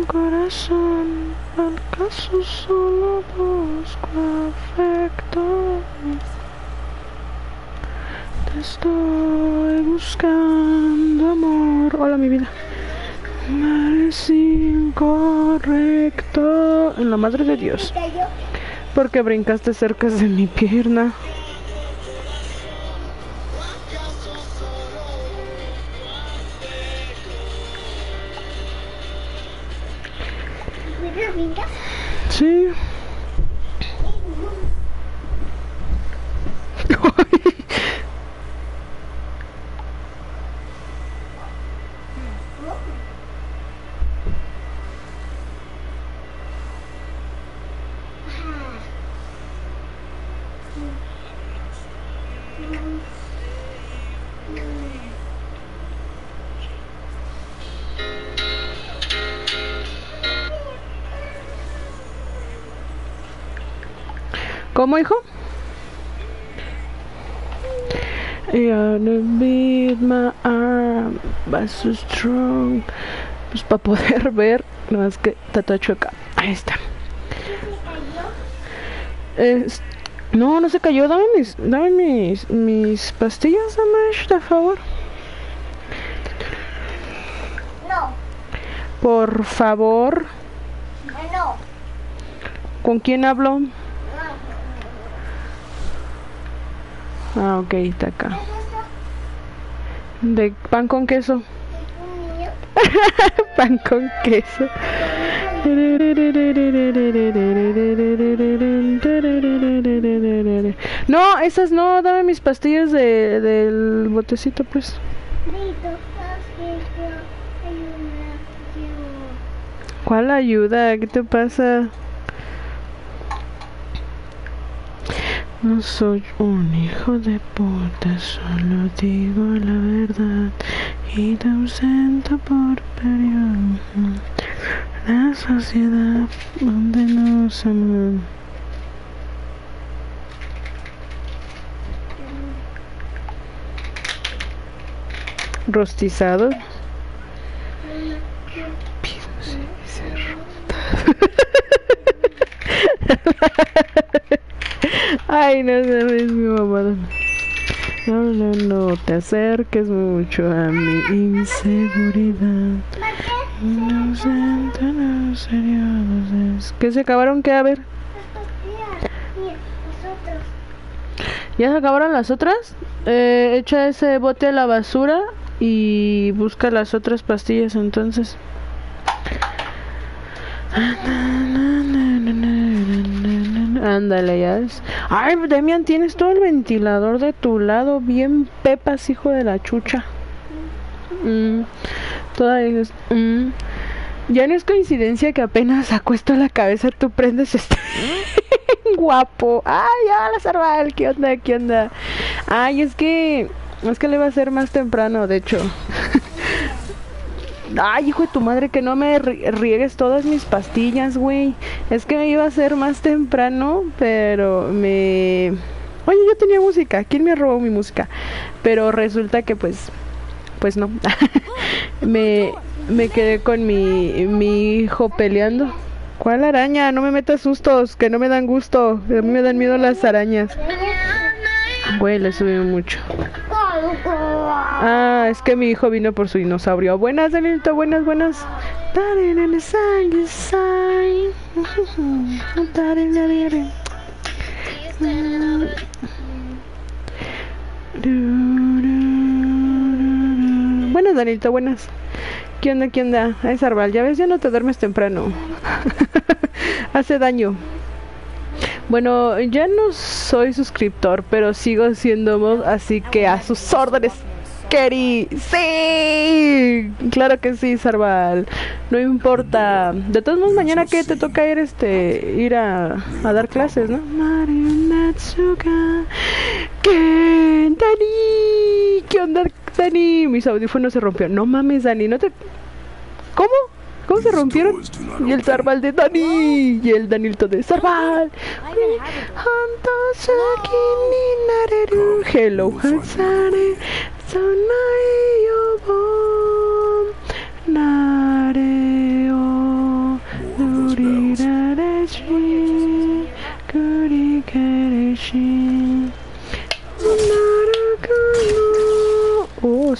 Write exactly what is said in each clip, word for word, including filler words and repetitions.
corazón, acaso solo busco afecto. Te estoy buscando amor. Hola mi vida. Es incorrecto. En la madre de Dios. Porque brincaste cerca de mi pierna. Sí. ¿Cómo, hijo? You wanna beat my arm, but so strong. Pues para poder ver, no es que está chueca. Ahí está. Es, no, no se cayó. Dame mis, dame mis, mis pastillas, Amash, de favor. No. Por favor. No. ¿Con quién hablo? Ah, ok, está acá. De pan con queso. Pan con queso. No, esas no, dame mis pastillas de, del botecito, pues. ¿Cuál ayuda? ¿Qué te pasa? No soy un hijo de puta, solo digo la verdad y te ausento por periodo. La sociedad donde nos aman. Rostizado. Ay, no sabes mi mamá. No, no, no te acerques mucho a mi inseguridad. No siento, no serio. ¿Qué se acabaron? ¿Qué? A ver. ¿Ya se acabaron las otras? Eh, echa ese bote a la basura y busca las otras pastillas entonces. Ándale, ya es. Ay, Demian, tienes todo el ventilador de tu lado bien pepas, hijo de la chucha. Mm, toda es, mm. Ya no es coincidencia que apenas acuesto la cabeza tú prendes este guapo. Ay, ya la Sarval, ¿qué onda? ¿Qué onda? Ay, es que es que le va a ser más temprano, de hecho. Ay, hijo de tu madre, que no me riegues todas mis pastillas, güey. Es que me iba a ser más temprano, pero me... Oye, yo tenía música. ¿Quién me robó mi música? Pero resulta que pues... Pues no. me, me quedé con mi, mi hijo peleando. ¿Cuál araña? No me metas sustos, que no me dan gusto. A mí me dan miedo las arañas. Güey, le subí mucho. Ah, es que mi hijo vino por su dinosaurio. Buenas, Danielito, buenas, buenas. Buenas, Danielito, buenas. ¿Qué onda, qué onda? Ay, Sarval, ya ves, ya no te duermes temprano. Hace daño. Bueno, ya no soy suscriptor, pero sigo siendo mod, así que a sus órdenes, Keri. ¡Sí! Claro que sí, Sarval. No importa. De todos modos, mañana que te toca ir este ir a, a dar clases, ¿no? ¿Qué? Dani, ¿qué onda, Dani? Mis audífonos se rompieron. No mames, Dani, no te... ¿Cómo? ¿Cómo se rompieron? Y el Sarval de Dani. Y el Danilto de Sarval. Hello, Hansare. Sonai Yobon. Nareo.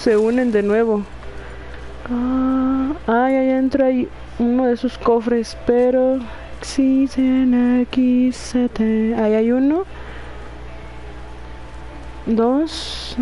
se unen de nuevo. Ah, ay, allá entra ahí uno de esos cofres, pero existen aquí sete. Ahí hay uno. Dos.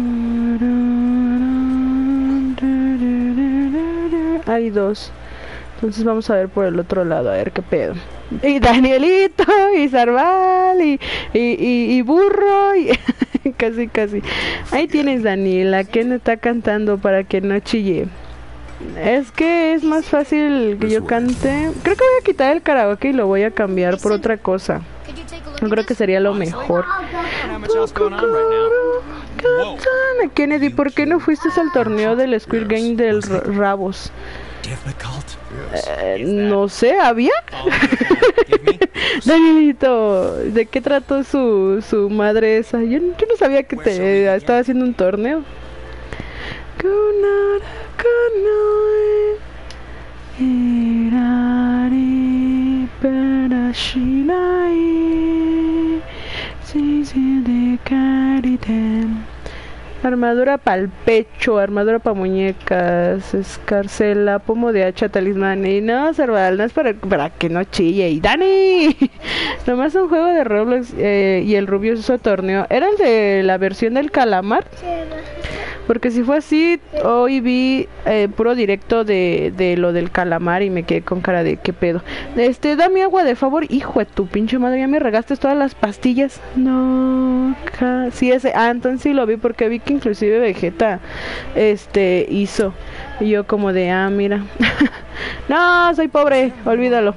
Hay dos. Entonces vamos a ver por el otro lado, a ver qué pedo. Y Danielito, y Sarval, y, y, y, y Burro, y casi, casi. Ahí tienes Daniela, que no está cantando para que no chille. Es que es más fácil que yo cante. Creo que voy a quitar el karaoke y lo voy a cambiar por otra cosa. Yo creo que sería lo mejor. Kennedy, ¿por qué no fuiste al torneo del Squid Game del Rabos? Eh, no sé, ¿había? Danielito, ¿de qué trató su, su madre esa? Yo, yo no sabía que te estaba haciendo un torneo. Armadura pa'l pecho, armadura pa' muñecas, escarcela, pomo de hacha, talismán. Y no, Cerval, no es para, para que no chille. Y Dani, nomás un juego de Roblox eh, y el Rubioso torneo. ¿Era el de la versión del calamar? Porque si fue así, hoy vi eh, puro directo de, de lo del calamar y me quedé con cara de qué pedo. Este, dame agua de favor, hijo de tu pinche madre, ya me regaste todas las pastillas. No, ja, sí ese, ah, entonces sí lo vi porque vi que inclusive Vegeta, este, hizo. Y yo como de, ah, mira. No, soy pobre, olvídalo.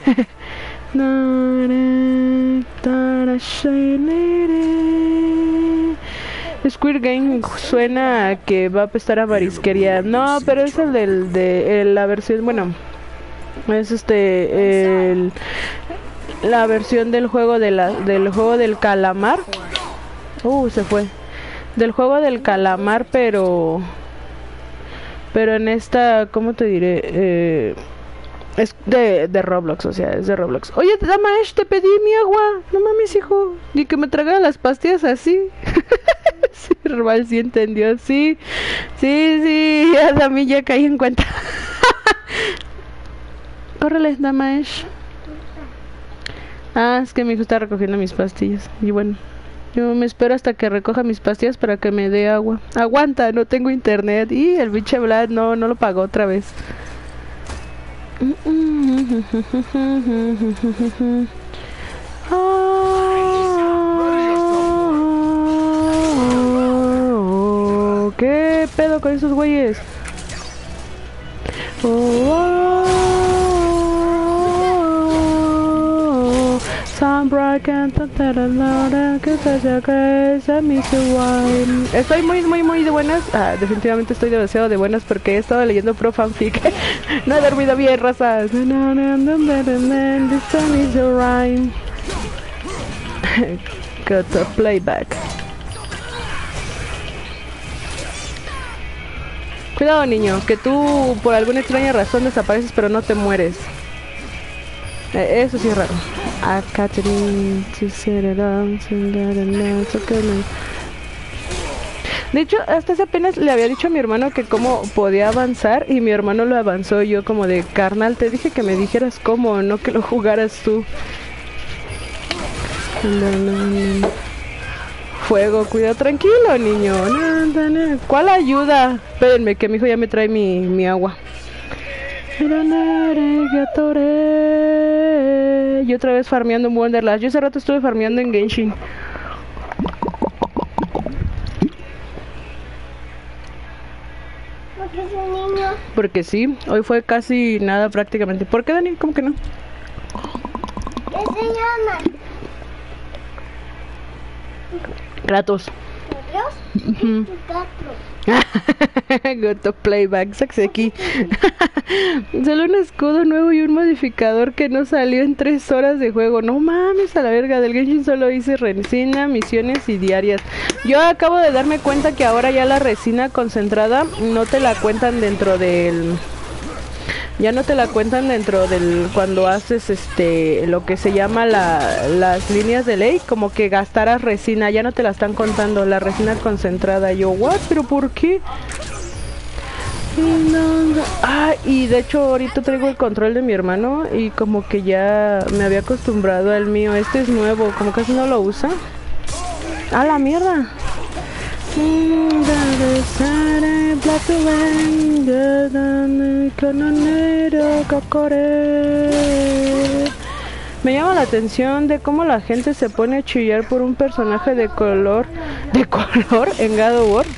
Squid Game suena a que va a apestar a marisquería. No, pero es el del de el, la versión, bueno, es este el, la versión del juego de la del juego del calamar. Uh, se fue. Del juego del calamar, pero pero en esta, ¿cómo te diré? Eh, es de, de Roblox, o sea, es de Roblox. Oye, Damash, te pedí mi agua. No mames, hijo. Ni que me tragara las pastillas así. Sí, Robal sí entendió. Sí, sí, sí. A mí ya caí en cuenta. Córrele, Damash. Ah, es que mi hijo está recogiendo mis pastillas. Y bueno, yo me espero hasta que recoja mis pastillas para que me dé agua. Aguanta, no tengo internet. Y el biche Vlad no, no lo pagó otra vez. Oh, ¿qué pedo con esos güeyes? Oh, oh, oh, estoy muy, muy, muy de buenas. Ah, definitivamente estoy demasiado de buenas porque he estado leyendo pro fanfic. No he dormido bien, razas. Got the playback. Cuidado, niño, que tú por alguna extraña razón desapareces pero no te mueres. Eh, eso sí es raro. A Catherine to set it on, de hecho, hasta hace apenas le había dicho a mi hermano que cómo podía avanzar y mi hermano lo avanzó. Yo como de, carnal, te dije que me dijeras cómo, no que lo jugaras tú. Fuego, cuidado, tranquilo, niño. ¿Cuál ayuda? Espérenme, que mi hijo ya me trae mi, mi agua. Yo otra vez farmeando en Wonderland. Yo hace rato estuve farmeando en Genshin. ¿Por qué es un niño? Porque sí, hoy fue casi nada prácticamente. ¿Por qué, Dani? ¿Cómo que no? ¿Qué se llama? Kratos. ¿Dios? Uh-huh. Got to playback, saxe aquí. Solo un escudo nuevo y un modificador que no salió en tres horas de juego. No mames, a la verga. Del Genshin solo hice resina, misiones y diarias. Yo acabo de darme cuenta que ahora ya la resina concentrada no te la cuentan dentro del... Ya no te la cuentan dentro del... Cuando haces este... Lo que se llama la, las líneas de ley. Como que gastaras resina. Ya no te la están contando. La resina concentrada. Yo, what? ¿Pero por qué? Ah, y de hecho ahorita traigo el control de mi hermano y como que ya me había acostumbrado al mío. Este es nuevo, como casi no lo usa. ¡Ah, la mierda! Me llama la atención de cómo la gente se pone a chillar por un personaje de color, de color en God of War.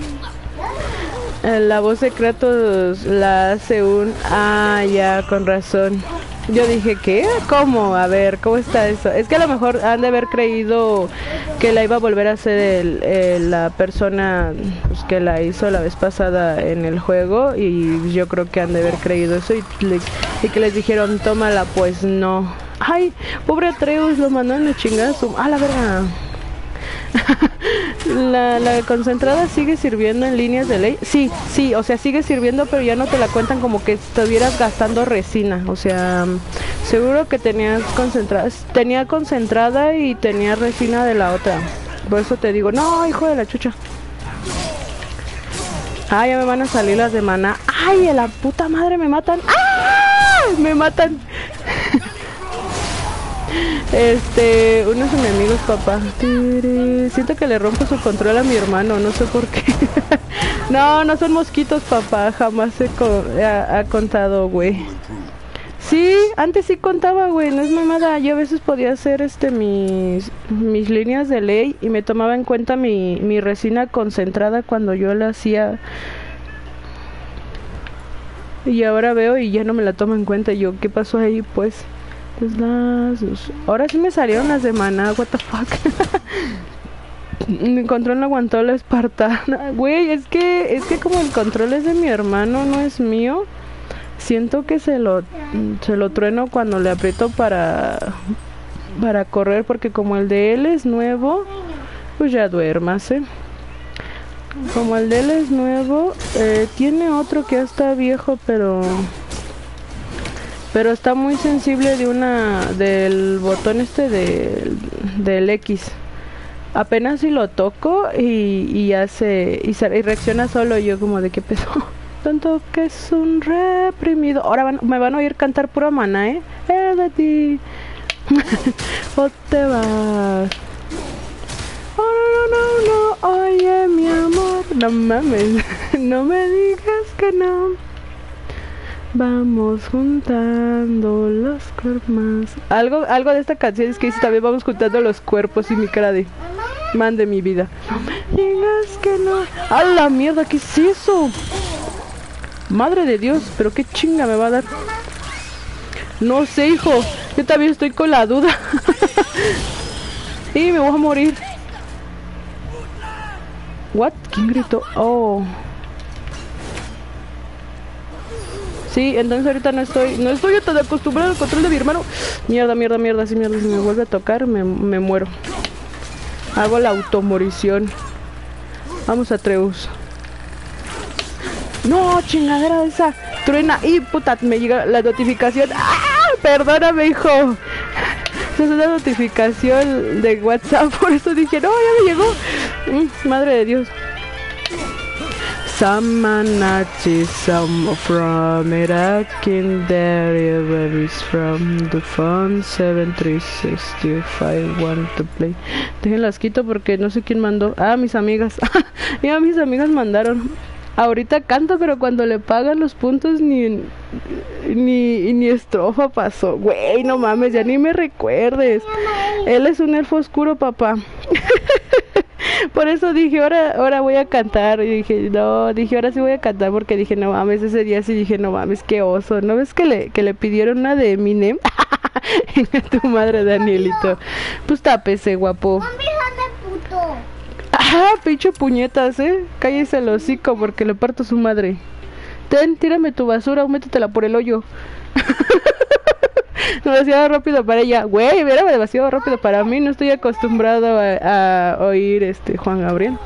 La voz de Kratos la hace un... Ah, ya, con razón. Yo dije, ¿qué? ¿Cómo? A ver, ¿cómo está eso? Es que a lo mejor han de haber creído que la iba a volver a hacer el, el, la persona pues, que la hizo la vez pasada en el juego. Y yo creo que han de haber creído eso y, le, y que les dijeron, tómala, pues no. Ay, pobre Atreus, lo mandaron de chingazo. Ah, la verga. la, la concentrada sigue sirviendo en líneas de ley. Sí, sí, o sea, sigue sirviendo, pero ya no te la cuentan como que estuvieras gastando resina. O sea, seguro que tenías concentrada, tenía concentrada y tenía resina de la otra. Por eso te digo, no, hijo de la chucha. Ah, ya me van a salir las de maná. Ay, a la puta madre, me matan. ¡Ah! Me matan. Este, unos enemigos, papá. Siento que le rompo su control a mi hermano, no sé por qué. No, no son mosquitos, papá. Jamás he co ha, ha contado, güey. Sí, antes sí contaba, güey. No es mamada. Yo a veces podía hacer este mis mis líneas de ley y me tomaba en cuenta mi, mi resina concentrada cuando yo la hacía. Y ahora veo y ya no me la tomo en cuenta. Y yo, ¿qué pasó ahí, pues? Ahora sí me salieron las de maná, what the fuck. Mi control no aguantó la espartana. Güey, es que es que como el control es de mi hermano, no es mío. Siento que se lo se lo trueno cuando le aprieto para para correr, porque como el de él es nuevo, pues ya duérmase. Como el de él es nuevo, eh, tiene otro que ya está viejo, pero Pero está muy sensible de una del botón este de, del X. Apenas si lo toco y, y hace y, se, y reacciona solo. Yo como de qué peso. Tanto que es un reprimido. Ahora van, me van a oír cantar pura maná, ¿eh? ¡Eh, de ti! ¿O te vas? Oh, no, no, no, no. Oye, mi amor. No mames. No me digas que no. Vamos juntando los cuerpos. Algo, algo de esta canción es que dice también vamos juntando los cuerpos y mi cara de man de mi vida. No me digas que no. ¡A la mierda! ¿Qué es eso? Madre de Dios, pero qué chinga me va a dar. No sé, hijo. Yo también estoy con la duda. Y me voy a morir. What? ¿Quién gritó? Oh. Sí, entonces ahorita no estoy, no estoy tan acostumbrado al control de mi hermano. Mierda, mierda, mierda, sí, mierda, si me vuelve a tocar, me, me muero. Hago la automorición. Vamos a Atreus. No, chingadera esa. Truena. Y puta, me llega la notificación. ¡Ah! Perdóname, hijo. Esa es una notificación de WhatsApp, por eso dije, no, ya me llegó. Mm, madre de Dios. Samanachi, some from Iraq in the area where is from the phone seven three six two five want to play. Déjenlas quito porque no sé quién mandó. Ah, mis amigas. Ya mis amigas mandaron. Ahorita canto, pero cuando le pagan los puntos ni ni ni estrofa pasó. Güey, no mames, ya ni me recuerdes. Él es un elfo oscuro, papá. Por eso dije, ahora, ahora voy a cantar. Y dije, no, dije, ahora sí voy a cantar porque dije, no mames, ese día sí dije, no mames, qué oso. ¿No ves que le, que le pidieron una de Eminem? Tu madre, Danielito. Pues tápese, guapo. Ah, pinche puñetas, eh. Cállese el hocico porque le parto su madre. Ten, tírame tu basura o métetela por el hoyo. Demasiado rápido para ella. Güey, era demasiado rápido para mí. No estoy acostumbrado a, a oír este Juan Gabriel.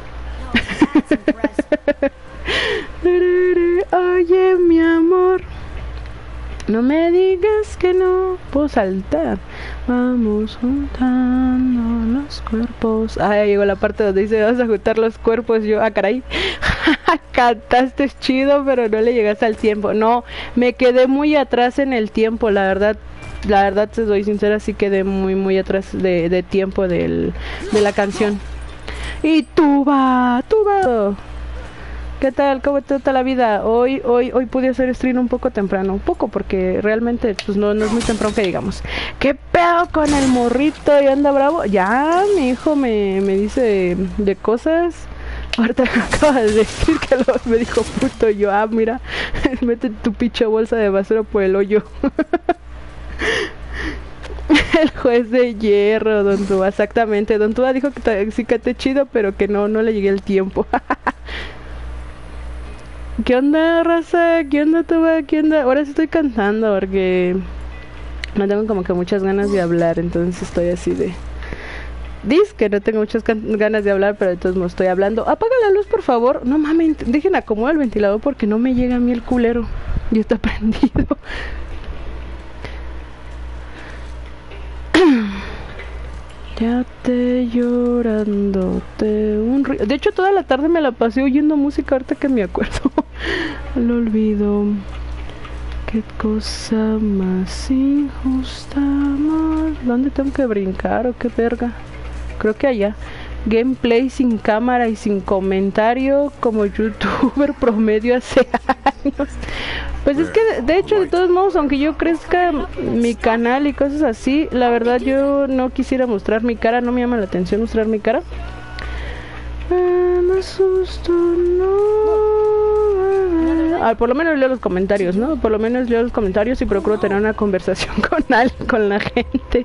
Oye, mi amor, no me digas que no puedo saltar. Vamos juntando los cuerpos. Ah, ya llegó la parte donde dice vamos a juntar los cuerpos. Yo, ah, caray. Cantaste chido, pero no le llegaste al tiempo. No, me quedé muy atrás en el tiempo, la verdad. La verdad, te soy sincera, sí quedé muy, muy atrás de, de tiempo del, de la canción. Y tuba, tuba. ¿Qué tal? ¿Cómo te trata la vida? Hoy, hoy, hoy pude hacer stream un poco temprano, un poco, porque realmente, pues no, no es muy temprano que digamos. ¿Qué pedo con el morrito? ¿Y anda bravo? Ya, mi hijo me, me dice de, de cosas. Ahorita me acaba de decir que lo, me dijo puto. Yo, ah, mira, mete tu pinche bolsa de basura por el hoyo. El juez de hierro, Don Tuba, exactamente. Don Tuba dijo que te, sí que te chido, pero que no, no le llegué el tiempo. ¿Qué onda, raza? ¿Qué onda, Tuba? ¿Qué onda? Ahora sí estoy cantando porque no tengo como que muchas ganas de hablar, entonces estoy así de... Dice que no tengo muchas ganas de hablar, pero entonces no estoy hablando. Apaga la luz, por favor. No mames, dejen acomodar el ventilador porque no me llega a mí el culero. Ya está prendido. Ya te llorándote un río. De hecho, toda la tarde me la pasé oyendo música ahorita que me acuerdo. Lo olvido. Qué cosa más injusta, amor. ¿Dónde tengo que brincar o qué verga? Creo que allá. Gameplay sin cámara y sin comentario como youtuber promedio hace años. Pues es que de hecho, de todos modos, aunque yo crezca mi canal y cosas así, la verdad yo no quisiera mostrar mi cara, no me llama la atención mostrar mi cara. Ah, me asusto, no. Ah, por lo menos leo los comentarios, ¿no? Por lo menos leo los comentarios y procuro tener una conversación con alguien, con la gente.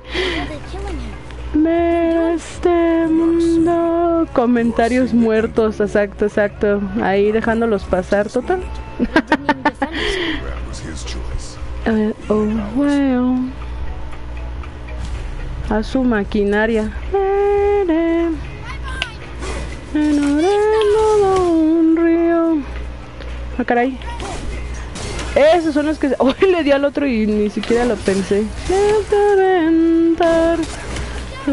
De este mundo. Comentarios muertos, exacto, exacto. Ahí dejándolos pasar, total. uh, oh, well. A su maquinaria. Un río. Ah, caray. Esos son los que... Hoy le di al otro y ni siquiera lo pensé. Oh,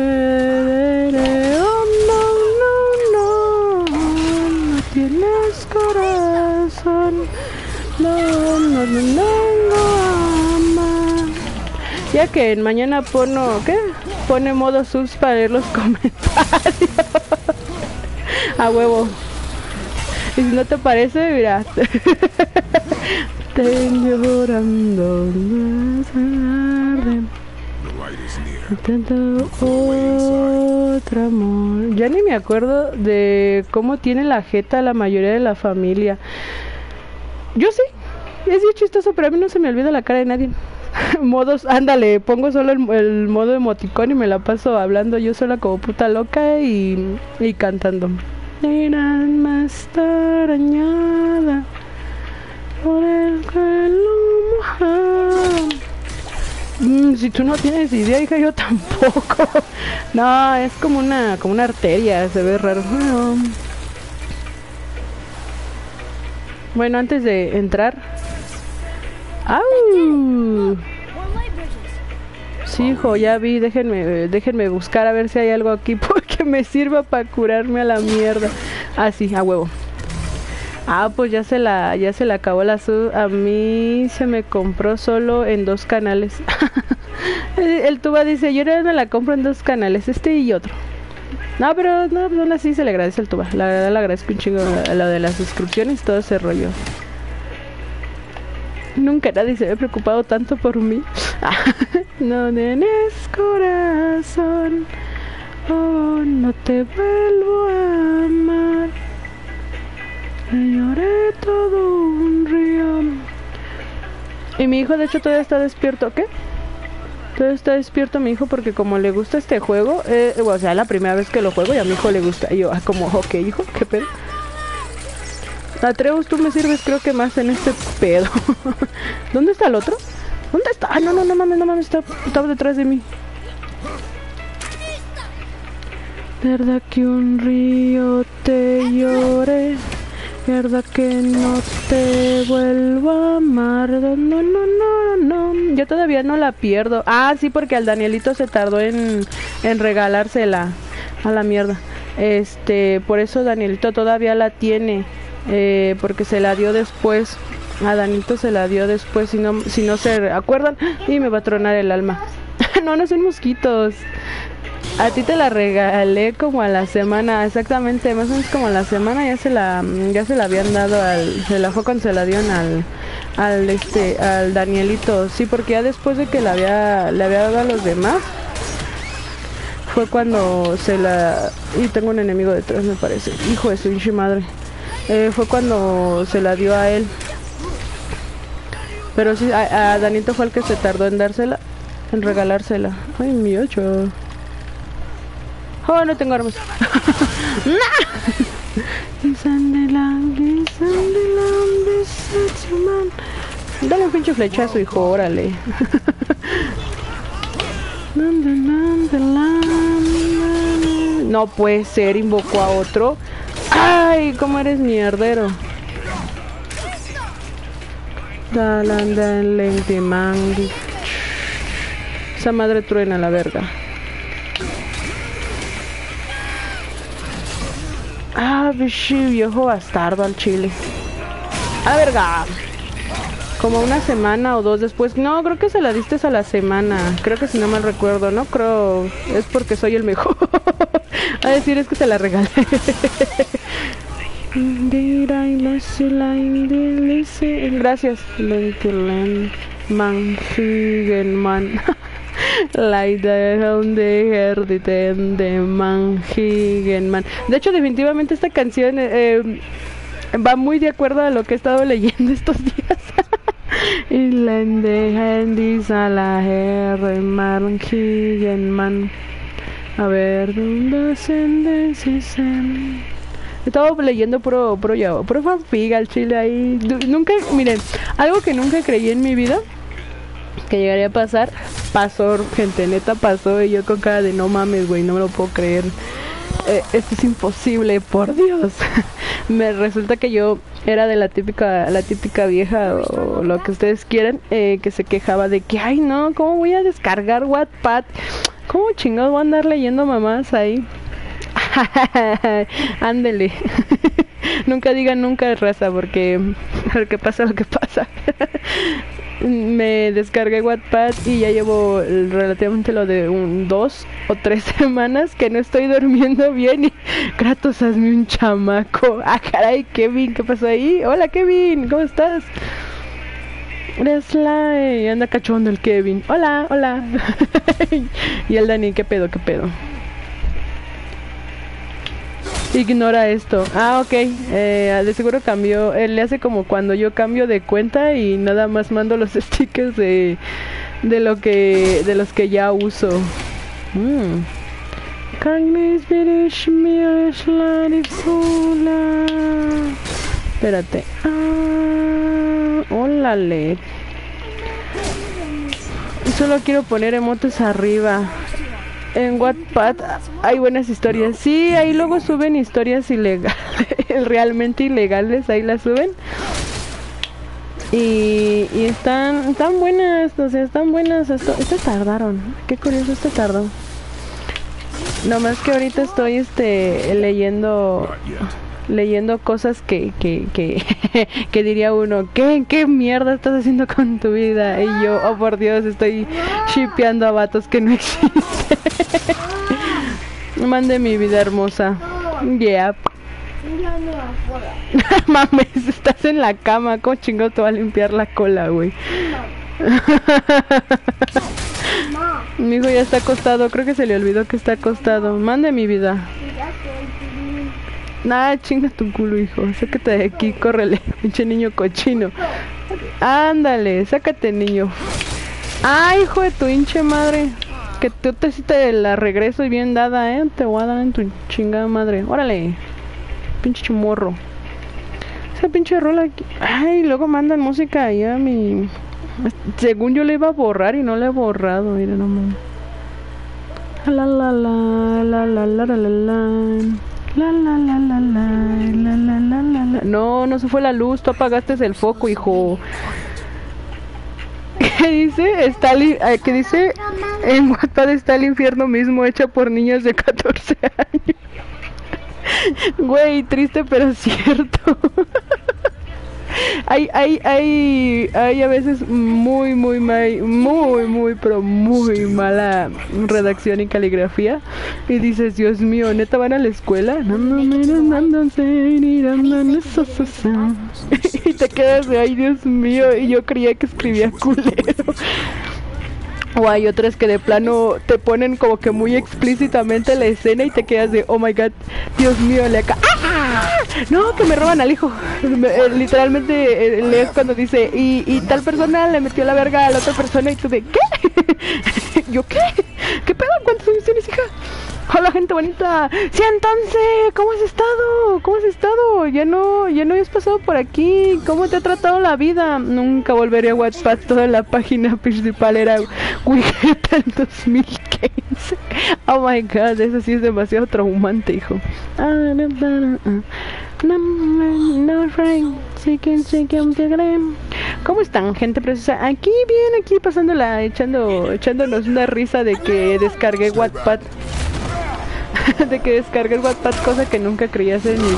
no, no, no, no tienes corazón. No, no, no, no, ama. Ya que en mañana pono, ¿qué? Pone modo subs para leer los comentarios. A huevo. Y si no te parece, mira. Te llorando más tarde. Intento otro amor. Ya ni me acuerdo de cómo tiene la jeta la mayoría de la familia. Yo sí, es bien chistoso, pero a mí no se me olvida la cara de nadie. Modos, ándale, pongo solo el, el modo emoticón y me la paso hablando yo sola como puta loca y, y cantando. Más arañada por el suelo mojado. Mm, si tú no tienes idea, hija, yo tampoco. No, es como una como una arteria, se ve raro. Bueno, bueno, antes de entrar. ¡Au! Sí, hijo, ya vi, déjenme déjenme buscar a ver si hay algo aquí porque me sirva para curarme a la mierda. Ah, sí, a huevo. Ah, pues ya se la ya se le acabó la sub. A mí se me compró solo en dos canales. el, el Tuba dice, yo me la compro en dos canales, este y otro. No, pero no, no así se le agradece al Tuba. La verdad le agradezco un chingo lo de las suscripciones, todo ese rollo. Nunca nadie se había preocupado tanto por mí. No tienes corazón. Oh, no te vuelvo a amar. Le lloré todo un río. Y mi hijo de hecho todavía está despierto. ¿Qué? Todavía está despierto mi hijo porque como le gusta este juego, eh, o sea, es la primera vez que lo juego y a mi hijo le gusta. Y yo, ah, como, ok, hijo, ¿qué pedo? Atreus, tú me sirves creo que más en este pedo. ¿Dónde está el otro? ¿Dónde está? Ah, no, no, no mames, no mames, está, está detrás de mí. ¿Verdad que un río te llore? ¿Verdad que no te vuelvo a amar? No, no, no, no. Yo todavía no la pierdo. Ah, sí, porque al Danielito se tardó en, en regalársela a la mierda. Este, por eso Danielito todavía la tiene. eh, porque se la dio después. A Danito se la dio después, si no, si no se acuerdan, y me va a tronar el alma. No, no son mosquitos. A ti te la regalé como a la semana, exactamente, más o menos como a la semana ya se la, ya se la habían dado al, se la fue cuando se la dieron al, al este, al Danielito, sí, porque ya después de que la había, le había dado a los demás, fue cuando se la, y tengo un enemigo detrás me parece, hijo de su hinche madre, eh, fue cuando se la dio a él, pero sí, a, a Danito fue el que se tardó en dársela, en regalársela, ay mi ocho. Oh, no tengo armas. Dale un pinche flechazo, hijo, órale. No puede ser, invocó a otro. Ay, cómo eres mierdero. Esa madre truena la verga. Ah, bichi, viejo bastardo al chile. A verga. Como una semana o dos después. No, creo que se la diste a la semana. Creo que si no mal recuerdo, no creo. Es porque soy el mejor. A decir es que se la regalé. Gracias. Man, man. de Manhigenman. De hecho, definitivamente esta canción eh, va muy de acuerdo a lo que he estado leyendo estos días. Y la a la Manhigenman. A ver, ¿dónde he estado leyendo pro pro ya, pro fanfic al chile ahí. Nunca, miren, algo que nunca creí en mi vida que llegaría a pasar, pasó, gente, neta pasó, y yo con cara de no mames, güey, no me lo puedo creer, eh, esto es imposible, por Dios. Me resulta que yo era de la típica, la típica vieja, o lo que ustedes quieran, eh, que se quejaba de que, ay no, ¿cómo voy a descargar Wattpad? ¿Cómo chingados voy a andar leyendo mamás ahí? Ándele. Nunca digan nunca, raza, porque lo que pasa, lo que pasa. Me descargué Wattpad y ya llevo relativamente lo de un dos o tres semanas que no estoy durmiendo bien y Kratos, hazme un chamaco. Ah, caray, Kevin, ¿qué pasó ahí? Hola, Kevin, ¿cómo estás? Sly, anda cachondo el Kevin. Hola, hola. Y el Dani, ¿qué pedo, qué pedo? Ignora esto. Ah, ok. Eh, de seguro cambió. Él le hace como cuando yo cambio de cuenta y nada más mando los stickers de de lo que de los que ya uso. Mm. Espérate. Ah, ólale. Solo quiero poner emotes arriba. En Wattpad hay buenas historias. Sí, ahí luego suben historias ilegales, realmente ilegales, ahí las suben. Y, y están, están buenas, o sea, están buenas. Esto, esto tardaron. Qué curioso, esto tardó. No más que ahorita estoy este leyendo leyendo cosas que que que, que diría uno, ¿qué qué mierda estás haciendo con tu vida? Y yo, oh por Dios, estoy shippeando a vatos que no existen. Mande mi vida hermosa. Yeah. Mames, estás en la cama, ¿cómo chingo te va a limpiar la cola, güey? Mi hijo ya está acostado, creo que se le olvidó que está acostado. Mande mi vida. Nah, chinga tu culo, hijo. Sácate de aquí, córrele, pinche niño cochino. Ándale, sácate, niño. Ah, hijo de tu hinche madre. Que tú te, te la regreso y bien dada, eh. Te voy a dar en tu chingada madre. Órale, pinche chimorro. Esa pinche rola aquí. Ay, luego mandan música ahí a mi... Según yo le iba a borrar y no le he borrado. Mira nomás. La la la la la la la la. La la la la la la la la la la. No, no se fue la luz, tú apagaste el foco, hijo. ¿Qué dice? Está el, ¿qué dice? En Wattpad está el infierno mismo, hecha por niñas de catorce años. Güey, triste pero cierto. Hay, hay, hay, hay a veces muy, muy, muy, muy, muy, pero muy mala redacción y caligrafía. Y dices, Dios mío, ¿neta van a la escuela? Y te quedas de, ay, Dios mío, y yo creía que escribía culero. O hay otras que de plano te ponen como que muy explícitamente la escena y te quedas de, oh my god, Dios mío, le acá, ¡ah! No, que me roban al hijo. Eh, literalmente eh, lees cuando dice, y, y tal persona le metió la verga a la otra persona y tú de, ¿qué? ¿Yo qué? ¿Qué pedo? ¿Cuántos años tienes, hija? Hola, gente bonita. Sí, entonces, ¿cómo has estado? ¿Cómo has estado? Ya no, ya no has pasado por aquí. ¿Cómo te ha tratado la vida? Nunca volveré a Wattpad. Toda la página principal era Wigeta en dos mil quince. Oh my god, eso sí es demasiado traumante, hijo. ¿Cómo están, gente preciosa? Aquí bien, aquí pasándola, echando, echándonos una risa de que descargué Wattpad. De que descargué el Wattpad, cosa que nunca creí hacer en mi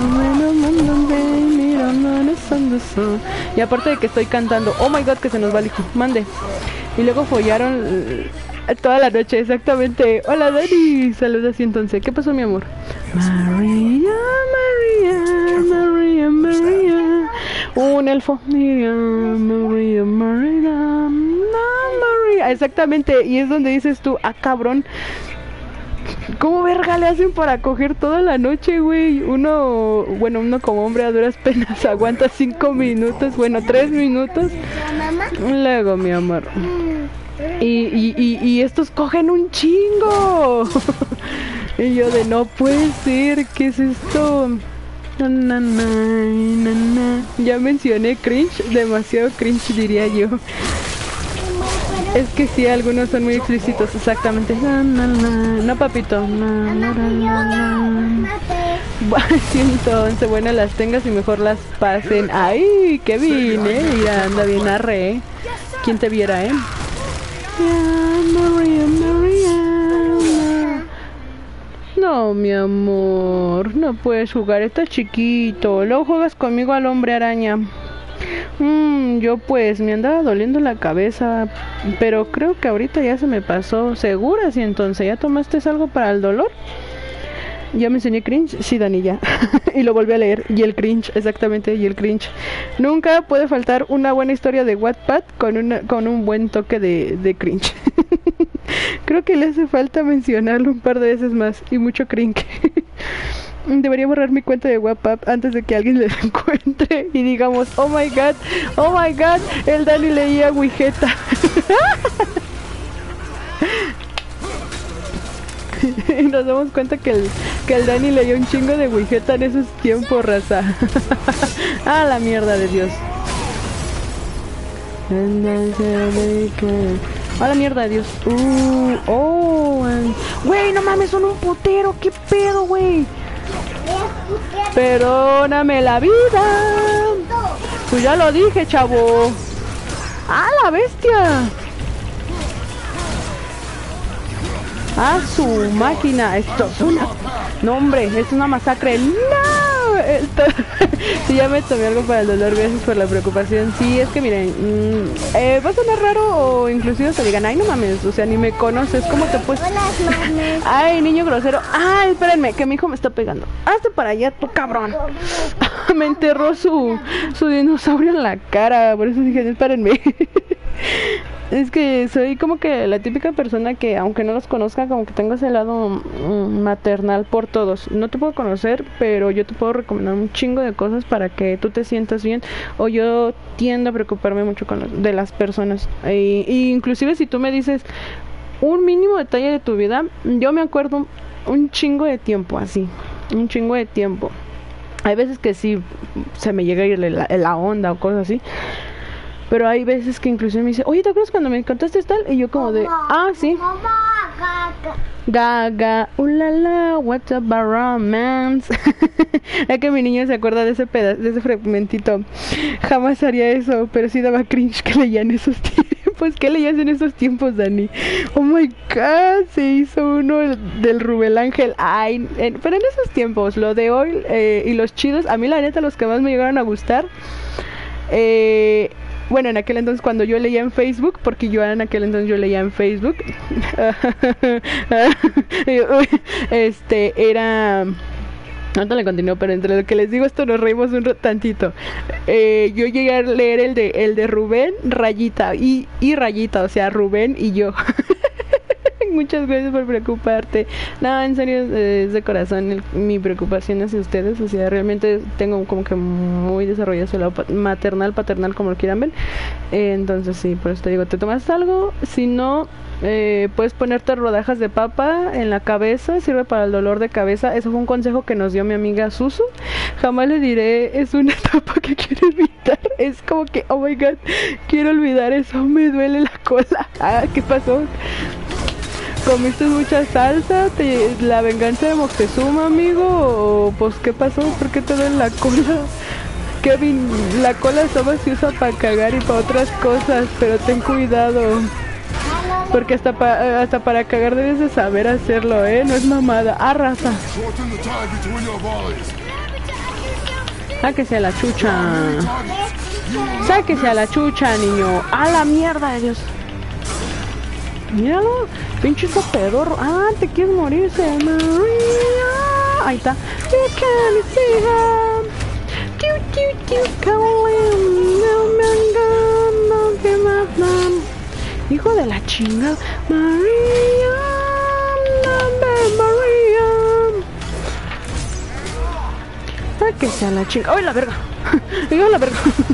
vida. Y aparte de que estoy cantando, oh my god, que se nos va el hijo, mande. Y luego follaron toda la noche, exactamente. Hola Dani, saludos así entonces. ¿Qué pasó, mi amor? María, María, María, María. Un elfo. María, María, María, María. Exactamente, y es donde dices tú, ah, cabrón. ¿Cómo verga le hacen para coger toda la noche, güey? Uno, bueno, uno como hombre a duras penas aguanta cinco minutos, bueno, tres minutos. Luego, mi amor. Y, y, y, y estos cogen un chingo. Y yo de, no puede ser, ¿qué es esto? Na, na, na, na, na. Ya mencioné cringe, demasiado cringe diría yo. Es que sí, algunos son muy explícitos, exactamente. Na, na, na. No, papito. Na, na, na, na. ciento once, bueno, las tengas y mejor las pasen. Ay, qué vine, mira, anda bien arre. ¿Quién te viera, eh? María, María. No, mi amor, no puedes jugar, estás chiquito. Luego juegas conmigo al hombre araña. Mm, yo pues me andaba doliendo la cabeza, pero creo que ahorita ya se me pasó. ¿Segura? Sí, entonces, ¿ya tomaste algo para el dolor? ¿Ya me enseñé cringe? Sí, Dani, ya. Y lo volví a leer. Y el cringe, exactamente, y el cringe. Nunca puede faltar una buena historia de Wattpad con, una, con un buen toque de, de cringe. Creo que le hace falta mencionarlo un par de veces más. Y mucho cringe. Debería borrar mi cuenta de Wattpad antes de que alguien la encuentre y digamos, oh my god, oh my god, el Dani leía Wigeta. Y nos damos cuenta que el, que el Dani leyó un chingo de Wigeta en esos tiempos, raza. Ah, la mierda de Dios. A la mierda de Dios. Uh, oh, güey, no mames, son un putero, qué pedo, güey. Perdóname la vida. Pues ya lo dije, chavo. ¡Ah, la bestia! ¡Ah, su máquina! Esto es una... No, hombre, esto es una masacre. ¡No! Esto... Sí, ya me tomé algo para el dolor. Gracias por la preocupación. Sí, es que miren, mmm, eh, va a sonar raro o inclusive te digan, ay, no mames, o sea, ni me conoces, ¿cómo te puedes...? Ay, niño grosero. Ay, espérenme, que mi hijo me está pegando. Hazte para allá, tu cabrón. Me enterró su, su dinosaurio en la cara, por eso dije, espérenme. Es que soy como que la típica persona que, aunque no los conozca, como que tengo ese lado mm, maternal por todos. No te puedo conocer, pero yo te puedo recomendar un chingo de cosas para que tú te sientas bien. O yo tiendo a preocuparme mucho con los, de las personas. E, y inclusive si tú me dices un mínimo detalle de tu vida, yo me acuerdo un chingo de tiempo así. Un chingo de tiempo. Hay veces que sí se me llega a ir la, la onda o cosas así. Pero hay veces que incluso me dice, oye, ¿te acuerdas cuando me contaste tal? Y yo como de, ah, sí. Gaga, ulala, what's up, romance. Es que mi niño se acuerda de ese pedazo, de ese fragmentito. Jamás haría eso, pero sí daba cringe que leía en esos tiempos. tiempos? ¿Qué leías en esos tiempos, Dani? Oh my god, se hizo uno del Rubel Ángel. Ay, en, pero en esos tiempos, lo de hoy eh, y los chidos, a mí la neta los que más me llegaron a gustar, eh... bueno, en aquel entonces cuando yo leía en Facebook, porque yo en aquel entonces yo leía en Facebook, este, era... No te le continúo, pero entre lo que les digo esto nos reímos un tantito. Eh, yo llegué a leer el de el de Rubén, Rayita, y, y Rayita, o sea, Rubén y yo. Muchas gracias por preocuparte. No, en serio, eh, es de corazón el, mi preocupación hacia ustedes. O sea, realmente tengo como que muy desarrollado su lado maternal, paternal, como lo quieran ver. Eh, entonces sí, por eso te digo, ¿te tomas algo? Si no, eh, puedes ponerte rodajas de papa en la cabeza, sirve para el dolor de cabeza. Eso fue un consejo que nos dio mi amiga Susu. Jamás le diré, es una etapa que quiero evitar. Es como que, oh my god, quiero olvidar eso, me duele la cola. Ah, ¿qué pasó? ¿Comiste mucha salsa? ¿Te, ¿La venganza de Moctezuma, amigo? ¿O pues qué pasó? ¿Por qué te duele la cola? Kevin, la cola solo se usa para cagar y para otras cosas, pero ten cuidado. Porque hasta, pa, hasta para cagar debes de saber hacerlo, ¿eh? No es mamada. Ah, raza. Sáquese a la chucha. Sáquese a la chucha, niño. A la mierda de Dios. Míralo, pinche pedorro. Ah, te quieres morirse, María. Ahí está. You can see her. Tiu, tiu, tiu, calling. No me no que más. Hijo de la chinga. María. María. Ah, que sea la chinga. ¡Ay, la verga! ¡Ay, la verga!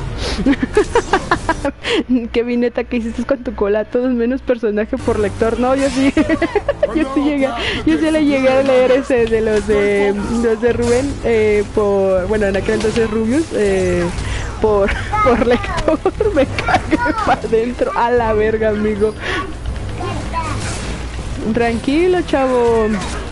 Qué vineta que hiciste con tu cola, todos menos personaje por lector. No, yo sí, yo sí llegué, yo sí le llegué a leer ese de los de los de Rubén, eh, por, bueno, en aquel entonces Rubius, eh, por, por lector. Me cagué para adentro, a la verga, amigo. Tranquilo, chavo.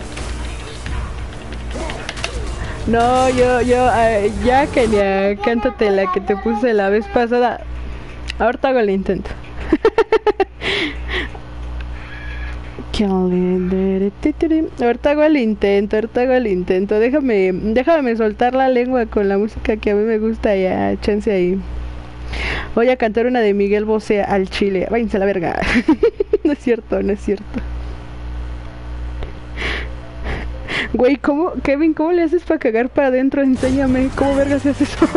No, yo, yo, uh, ya Kenia, cántate la que te puse la vez pasada. Ahorita hago el intento. Ahorita hago el intento, ahorita hago el intento. Déjame, déjame soltar la lengua con la música que a mí me gusta, ya, chance ahí. Voy a cantar una de Miguel Bosé al chile. Váyanse a la verga. No es cierto, no es cierto. Güey, ¿cómo, Kevin, cómo le haces para cagar para adentro? Enséñame, ¿cómo verga se hace eso?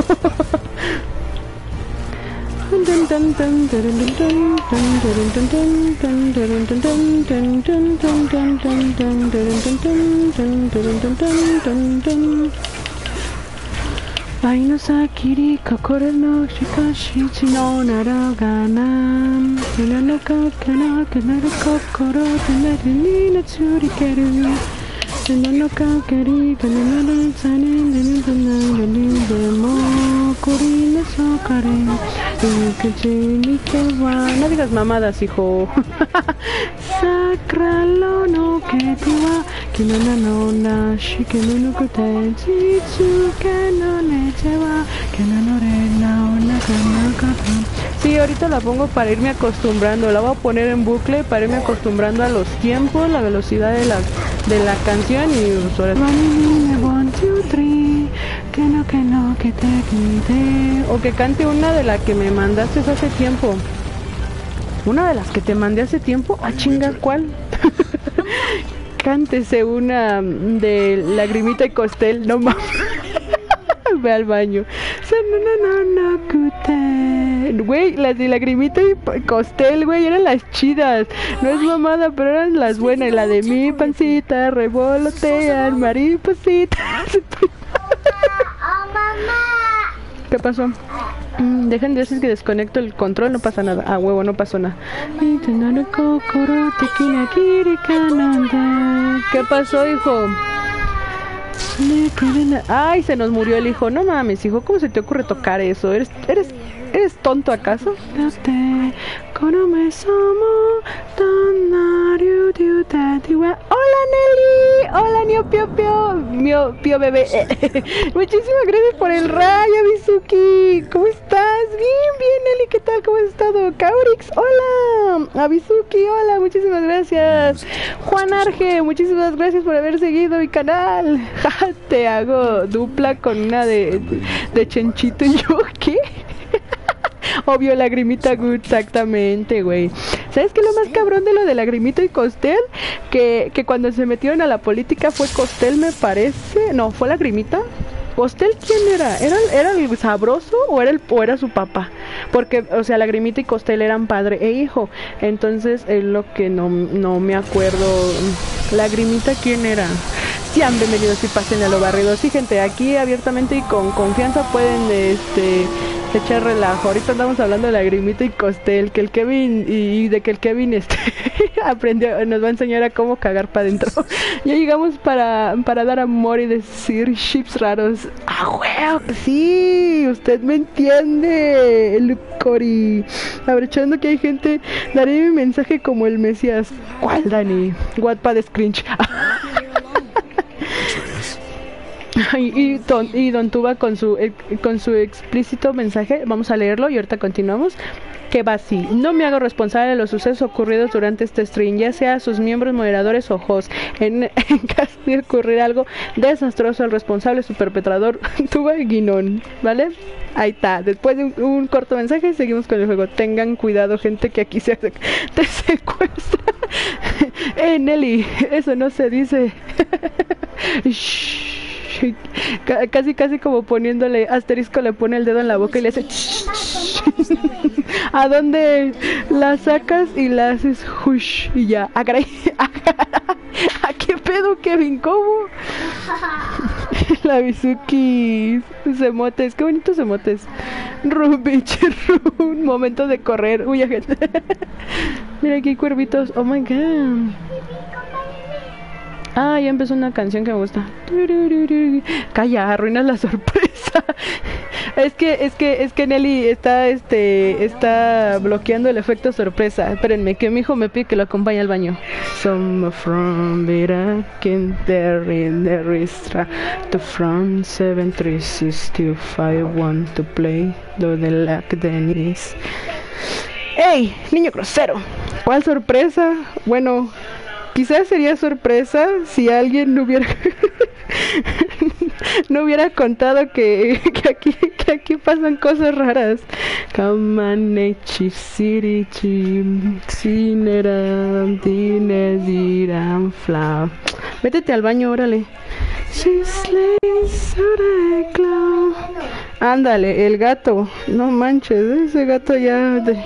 Ay, no sakiri kokoro no shikashi no naragana. No no kakana kana kokoro de ni na tsurikeru. No no kakari kana na sanin de na de mo corina sokare. No digas mamadas, hijo. Sacralo no que te va, que no no no na shi que no no que te chichu que no le lleva, que no no re na una cana. Sí, ahorita la pongo para irme acostumbrando, la voy a poner en bucle para irme acostumbrando a los tiempos, la velocidad de la de la canción y pues ahora one, two, three, que no, que no, que te quité. O que cante una de la que me mandaste hace tiempo. Una de las que te mandé hace tiempo. Ah, chinga, ¿cuál? Cántese una de Lagrimita y Costel. No mames. Ve al baño. Güey, las de Lagrimita y Costel, güey, eran las chidas. No es mamada, pero eran las buenas. Y la de mi pancita revolotean maripositas. ¡Oh, mamá! ¿Qué pasó? Mm, dejen de decir que desconecto el control, no pasa nada. Ah, huevo, no pasó nada. ¿Qué pasó, hijo? Ay, se nos murió el hijo. No mames, hijo, ¿cómo se te ocurre tocar eso? ¿Eres, eres, eres tonto acaso? Hola, Nelly. Hola, Nio Pio Pio. Mio Pio bebé. Muchísimas gracias por el rayo, Mizuki. ¿Cómo estás? Bien, bien, Nelly, ¿qué tal? ¿Cómo has estado? Kaurix, hola. Abizuki, hola, muchísimas gracias. Juan Arge, muchísimas gracias por haber seguido mi canal. Te hago dupla con una de, de, de Chenchito y yo, ¿qué? Obvio, Lagrimita Good, exactamente, güey. ¿Sabes qué es lo más cabrón de lo de Lagrimita y Costel? Que, que cuando se metieron a la política fue Costel, me parece. No, ¿fue Lagrimita? ¿Costel quién era? ¿Era, ¿Era el sabroso o era, el, o era su papá? Porque, o sea, Lagrimita y Costel eran padre e hijo. Entonces, es lo que no, no me acuerdo. ¿Lagrimita quién era? Sean bienvenidos y pasen a lo barrido. Sí, gente, aquí abiertamente y con confianza pueden, este... echar relajo. Ahorita andamos hablando de Lagrimita y Costel, que el Kevin y de que el Kevin este aprendió, nos va a enseñar a cómo cagar para adentro. Ya llegamos para, para dar amor y decir chips raros. ¡Ah, güey! Sí, usted me entiende, el Cori. Aprovechando que hay gente, daré mi mensaje como el Mesías. ¿Cuál, Dani? Wattpad es cringe. Y, y, don, y Don Tuba con su con su explícito mensaje, vamos a leerlo y ahorita continuamos, que va así: no me hago responsable de los sucesos ocurridos durante este stream, ya sea sus miembros, moderadores o hosts. En, en caso de ocurrir algo desastroso, el responsable es su perpetrador, Tuba y Guinón, ¿vale? Ahí está, después de un, un corto mensaje seguimos con el juego. Tengan cuidado, gente, que aquí se te secuestra. Eh, Nelly, eso no se dice. Shh. Casi casi como poniéndole asterisco, le pone el dedo en la boca y le hace ¿a dónde la sacas? Y la haces hush y ya. ¿A qué pedo, Kevin? ¿Cómo? La Bizuki Semotes, qué bonitos semotes. Run, bitch, run. Momento de correr. Uy, gente. Mira aquí cuervitos. Oh my god. Ah, ya empezó una canción que me gusta. Calla, arruinas la sorpresa. Es que, es que, es que Nelly está, este, está bloqueando el efecto sorpresa. Espérenme, que mi hijo me pide que lo acompañe al baño. Some from Virakin, there in the Ristra, to from seven three six two five one to play, do the lack Dennis. ¡Ey, niño grosero! ¿Cuál sorpresa? Bueno, quizás sería sorpresa si alguien no hubiera no hubiera contado que, que aquí que aquí pasan cosas raras. Kamanechi City Chim Sineram Dinediram Fla. Métete al baño, órale. Ándale, el gato. No manches, ese gato ya de...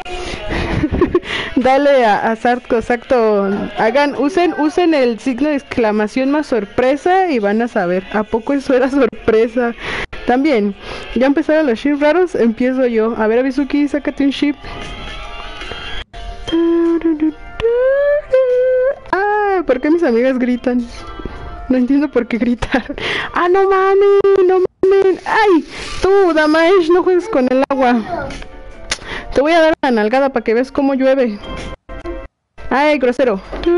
Dale a, a Sarko, exacto. Hagan, usen, usen el signo de exclamación más sorpresa y van a saber. ¿A poco eso era sorpresa? También, ya empezaron los ships raros, empiezo yo. A ver, Abizuki, sácate un ship. Ah, ¿por qué mis amigas gritan? No entiendo por qué gritar. Ah, no mames, no mames. Ay, tú, Damaesh, no juegues con el agua. Te voy a dar una nalgada para que veas cómo llueve. Ay, grosero.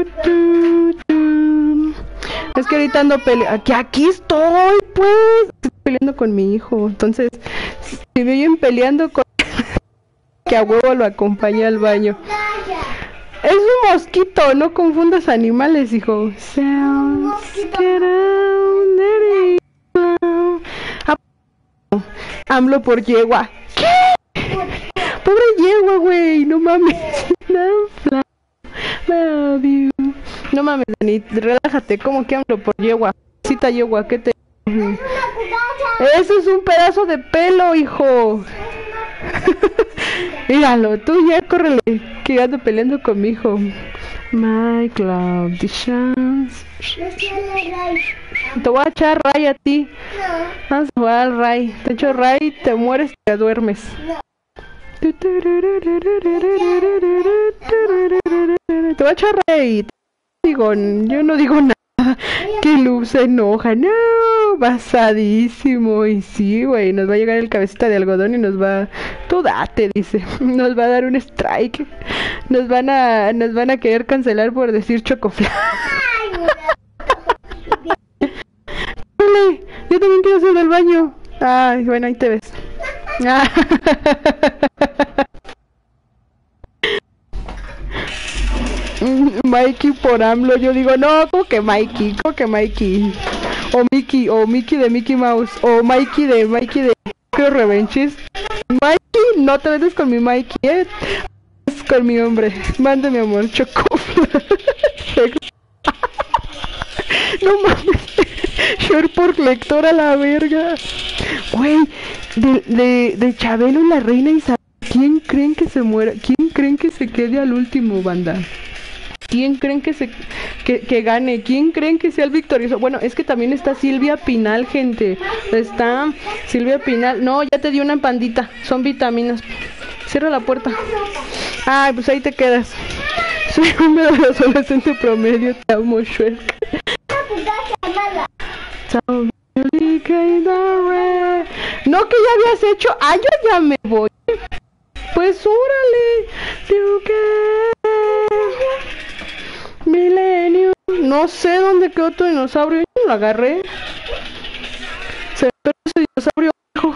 Es que ahorita ando peleando. Aquí, aquí estoy, pues. Estoy peleando con mi hijo. Entonces, si me vienen peleando con... que a huevo lo acompañé al baño. Es un mosquito, no confundas animales, hijo. AMLO por yegua. ¿Qué? Pobre yegua, güey, no mames. No mames, Dani, relájate, ¿cómo que AMLO por yegua? Cita yegua, ¿qué te...? Eso es un pedazo de pelo, hijo. Míralo, tú ya córrele, que ando peleando con mi hijo. My club, the chance. Te voy a echar ray a ti. Vamos a jugar al ray. Te echo ray, te mueres y te duermes. Te voy a echar ray. Digo, yo no digo nada. Que Luz se enoja. No, basadísimo. Y sí, güey, nos va a llegar el cabecita de algodón y nos va... Tú date, dice. Nos va a dar un strike. Nos van a nos van a querer cancelar por decir chocofla. Yo también quiero hacer del baño. Ay, bueno, ahí te ves. Ah. Mikey por AMLO, yo digo, no, como que Mikey, como que Mikey. O Mickey, o Mickey de Mickey Mouse, o Mikey de Mikey de Creo Revenchis. Mikey, no te metes con mi Mikey, eh. Es con mi hombre. Mande mi amor, Choco. No mames. Short por lector a la verga. Güey, de, de, de Chabelo y la reina Isabel. ¿Quién creen que se muera? ¿Quién creen que se quede al último, banda? ¿Quién creen que se que, que gane? ¿Quién creen que sea el victorioso? Bueno, es que también está Silvia Pinal, gente. Está Silvia Pinal. No, ya te di una pandita. Son vitaminas. Cierra la puerta. Ay, pues ahí te quedas. Soy un adolescente promedio. Te amo, Shrek. No, que ya habías hecho. Ah, yo ya me voy. Pues órale. Digo que... Milenio. No sé dónde quedó tu dinosaurio. Yo no lo agarré. Se me perdió ese dinosaurio, hijo.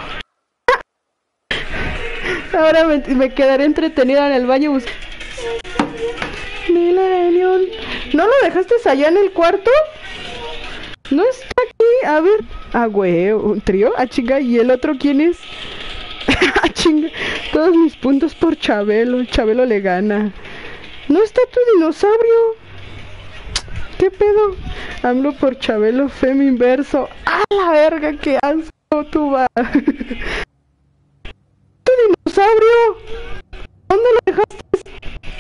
Ahora me, me quedaré entretenida en el baño buscando. Milenio. ¿No lo dejaste allá en el cuarto? No está aquí. A ver. Ah, güey. ¿Un trío? Ah, chinga. ¿Y el otro quién es? Ah, chinga. Todos mis puntos por Chabelo. Chabelo le gana. ¿No está tu dinosaurio? ¿Qué pedo? AMLO por Chabelo, Femi inverso. ¡Ah, la verga! ¡Qué asco, tú vas! ¡Tu dinosaurio! ¿Dónde lo dejaste?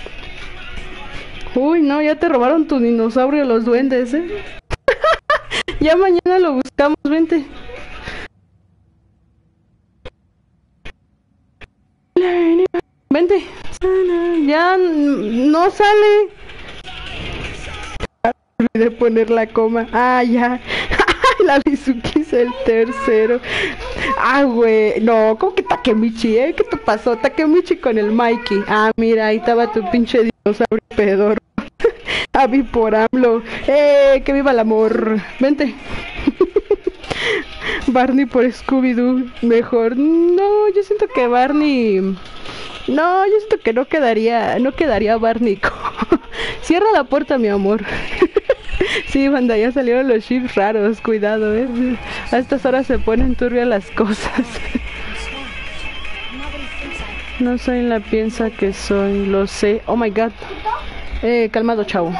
Uy, no, ya te robaron tu dinosaurio los duendes, ¿eh? Ya mañana lo buscamos, vente. Vente. Ya no sale. Olvidé poner la coma. Ah, ya. La Mizuki es el tercero. Ah, güey. No, ¿cómo que Takemichi, eh? ¿Qué te pasó? Takemichi con el Mikey. Ah, mira, ahí estaba tu pinche dinosaurio pedor. Abby por AMLO. ¡Eh! ¡Que viva el amor! Vente. Barney por Scooby-Doo. Mejor. No, yo siento que Barney... No, yo siento que no quedaría... No quedaría Barney. Cierra la puerta, mi amor. Sí, banda, ya salieron los chips raros. Cuidado, eh. A estas horas se ponen turbias las cosas. No soy la piensa que soy. Lo sé. Oh my god. Eh, calmado, chavo.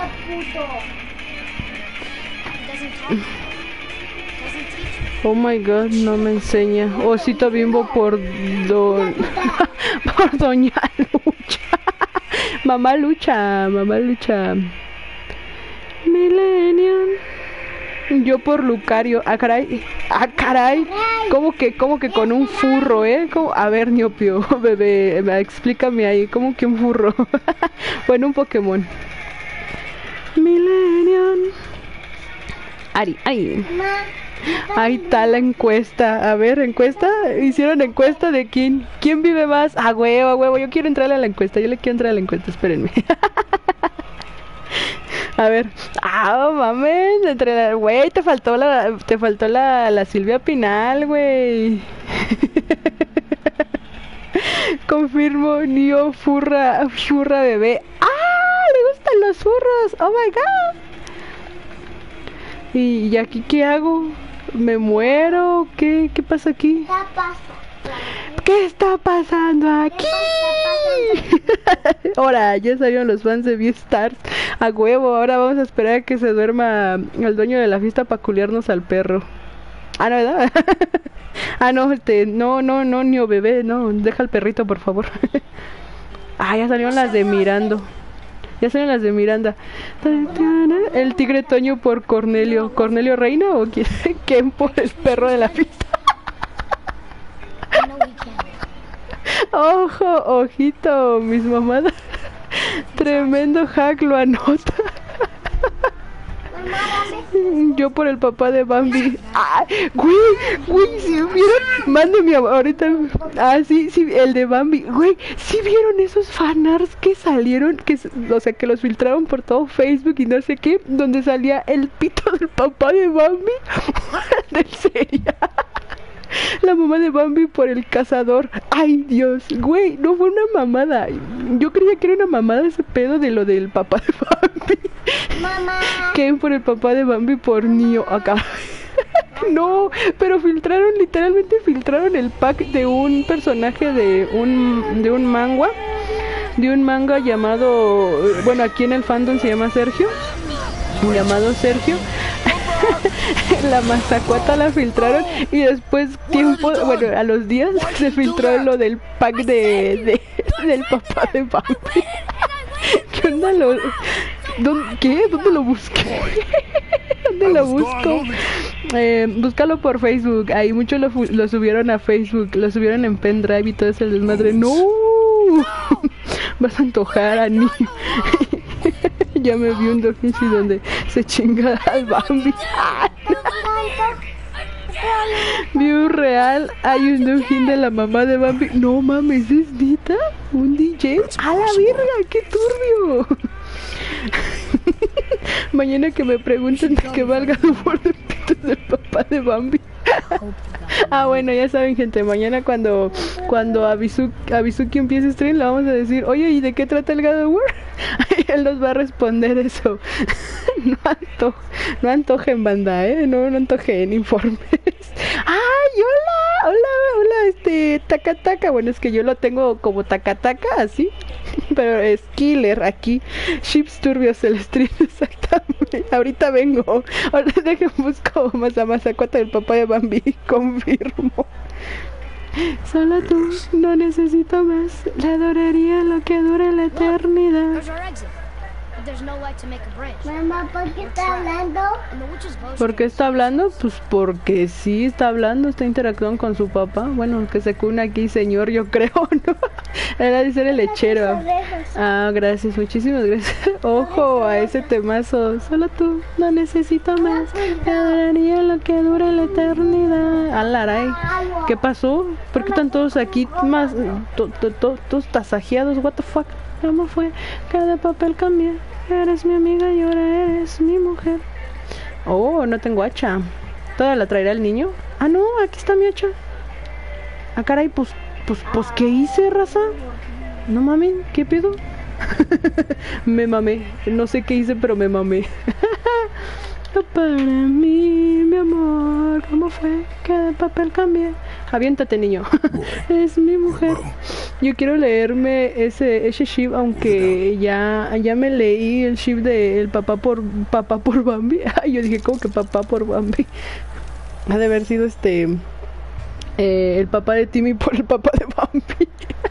Oh my god, no me enseña. Osito Bimbo por don... por Doña Lucha. Mamá Lucha, mamá Lucha. Millennium. Yo por Lucario. Ah, caray. Ah, caray. ¿Cómo que, cómo que con un furro, eh? ¿Cómo? A ver, Niopio, bebé, explícame ahí. ¿Cómo que un furro? Bueno, un Pokémon. Millennium. Ari, ay. Ahí está la encuesta. A ver, encuesta. Hicieron encuesta de quién. ¿Quién vive más? Ah, huevo, huevo. Yo quiero entrarle a la encuesta. Yo le quiero entrar a la encuesta. Espérenme. A ver. Ah, mames. Entre la... Güey, te faltó la... Te faltó la, la Silvia Pinal, güey. Confirmo. Nio furra. Furra bebé. ¡Ah! Le gustan los furros. Oh my god. ¿Y, y aquí qué hago? ¿Me muero? ¿Qué, qué pasa aquí? ¿Qué pasa? ¿Qué está pasando aquí? Ahora, ya salieron los fans de V-Stars. A huevo, ahora vamos a esperar a que se duerma el dueño de la fiesta para culiarnos al perro. Ah, ¿no, verdad? Ah, no, este, no, no, no, ni o bebé, no, deja al perrito, por favor. Ah, ya salieron las de Mirando. Ya salieron las de Miranda. El tigre Toño por Cornelio. ¿Cornelio Reina o quién? ¿Quién por el perro de la fiesta? Ojo, ojito, mis mamadas. Tremendo hack, lo anota. Yo por el papá de Bambi. Ah, güey, güey, si vieron, mándeme ahorita. Ah, sí, sí, el de Bambi. Güey, si vieron esos fanarts que salieron, que, o sea, que los filtraron por todo Facebook y no sé qué, donde salía el pito del papá de Bambi del serial. La mamá de Bambi por el cazador. Ay, Dios, güey, no fue una mamada. Yo creía que era una mamada ese pedo de lo del papá de Bambi. Mamá. Que por el papá de Bambi por Nio acá. No, pero filtraron, literalmente filtraron el pack de un personaje de un de un manga, de un manga llamado, bueno, aquí en el fandom se llama Sergio, llamado Sergio. La mazacuata la filtraron y después tiempo, bueno, a los días se filtró lo del pack de, de del papá de Bambi. ¿Qué onda lo? ¿Dónde, ¿Qué? ¿Dónde lo busqué? ¿Dónde lo busco? Eh, búscalo por Facebook. Ahí muchos lo, lo subieron a Facebook, lo subieron en pendrive y todo ese desmadre. ¡No! Vas a antojar a mí. Ya me vi un doujinshi donde se chinga al Bambi. Vi un real, hay un doujin de la mamá de Bambi. No mames, ¿es neta? ¿Un D J? ¡A la verga! ¡Qué turbio! Mañana que me pregunten de que valga el favor de pitos del papá de Bambi. Ah, bueno, ya saben, gente, mañana cuando cuando Abizuki, Abizuki empiece stream, le vamos a decir, oye, ¿y de qué trata el God of War? Él nos va a responder eso. No anto, no antojen, banda, ¿eh? No, no antojen informes. ¡Ay, hola! Hola, hola, este, taca taca. Bueno, es que yo lo tengo como taca taca, así. Pero es killer aquí. Chips turbios el stream, exactamente. Ahorita vengo. Ahora dejen busco más a Mazacuata del papá de Bambi. Confirmo. Solo tú, no necesito más. La adoraría lo que dure la eternidad. Mamá, ¿por qué está hablando? ¿Por qué está hablando? Pues porque sí está hablando, está interactuando con su papá. Bueno, que se cuna aquí, señor, yo creo, ¿no? Era de ser el lechero. Ah, gracias, muchísimas gracias. Ojo a ese temazo. Solo tú, no necesito más. Te adoraría lo que dure la eternidad. Alaray, ¿qué pasó? ¿Por qué están todos aquí más to, to, to, todos tasajeados? What the fuck? ¿Cómo fue? Cada papel cambia. Eres mi amiga y ahora eres mi mujer. Oh, no tengo hacha. ¿Toda la traerá el niño? Ah, no, aquí está mi hacha. Ah, caray, pues, pues, pues, ¿qué hice, raza? No mames, ¿qué pedo? Me mamé. No sé qué hice, pero me mamé. Para mí, mi amor, ¿cómo fue? Cada papel cambia. Aviéntate, niño. Es mi mujer. Yo quiero leerme ese ese ship, aunque ya ya me leí el ship de el papá por papá por Bambi. Ay, yo dije, ¿cómo que papá por Bambi? Ha de haber sido este eh, el papá de Timmy por el papá de Bambi.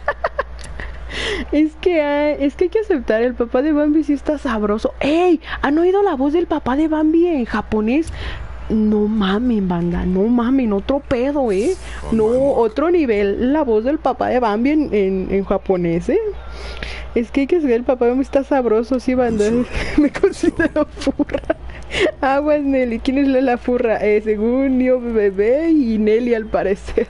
Es que hay, es que hay que aceptar, el papá de Bambi sí está sabroso. ¡Ey! ¿Han oído la voz del papá de Bambi en japonés? No mamen, banda, no mamen, otro pedo, ¿eh? No, otro nivel, la voz del papá de Bambi en, en, en japonés, ¿eh? Es que hay que saber, el papá de Bambi está sabroso, sí, banda. Me considero furra. Aguas, Nelly, ¿quién es la, la furra? Eh, según Nio Bebé y Nelly, al parecer.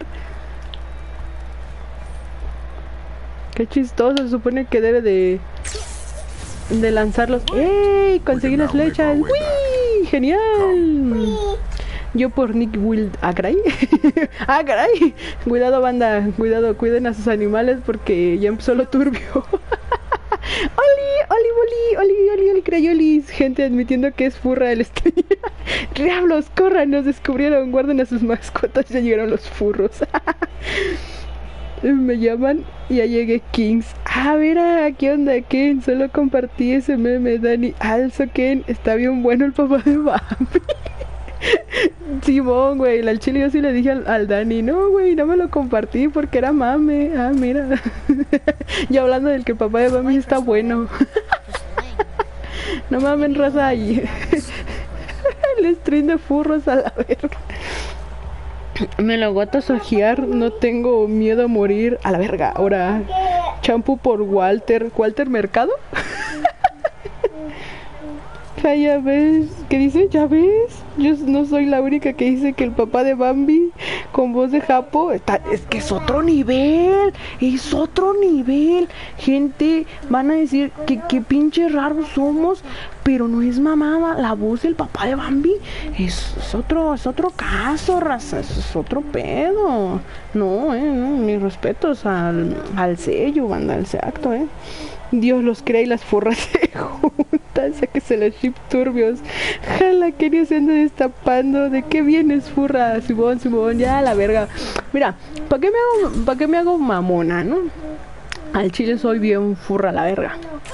Qué chistoso, se supone que debe de de lanzarlos. ¡Ey! Conseguí las flechas. ¡Uy! ¡Genial! Yo por Nick Wild. ¿Ah, caray? ¡Ah, caray! Cuidado, banda. Cuidado, cuiden a sus animales porque ya empezó lo turbio. ¡Oli! ¡Oli, Oli! ¡Oli, Oli, Oli, Crayolis! Gente admitiendo que es furra el stream. ¡Diablos! ¡Corran! Nos descubrieron. Guarden a sus mascotas. Ya llegaron los furros. Me llaman y ya llegué Kings. Ah, mira, ¿qué onda, Ken? Solo compartí ese meme, Dani. Also, Ken, está bien bueno el papá de Bambi. Simón, güey, al chile yo sí le dije al, al Dani, no, güey, no me lo compartí porque era mame. Ah, mira. Y hablando del que el papá de Bambi está bueno. No mamen, raza ahí. El stream de furros a la verga. Me lo voy a tasajear, no tengo miedo a morir. A la verga, ahora champú por Walter. ¿Walter Mercado? Ja, ya ves, ¿qué dice? ¿Ya ves? Yo no soy la única que dice que el papá de Bambi con voz de Japo. Está, es que es otro nivel, es otro nivel. Gente, van a decir que qué pinche raros somos, pero no es mamada. La voz del papá de Bambi es, es otro, es otro caso, raza, es, es otro pedo. No, eh, no, mis respetos al, al sello, banda, al acto, eh. Dios los crea y las forras se juntan, sáquese los chip turbios. Jala, que ni se anda destapando. ¿De qué vienes, furra? Simón, Simón, ya la verga. Mira, ¿para qué me hago, para qué me hago mamona, no? Al chile soy bien furra, la verga.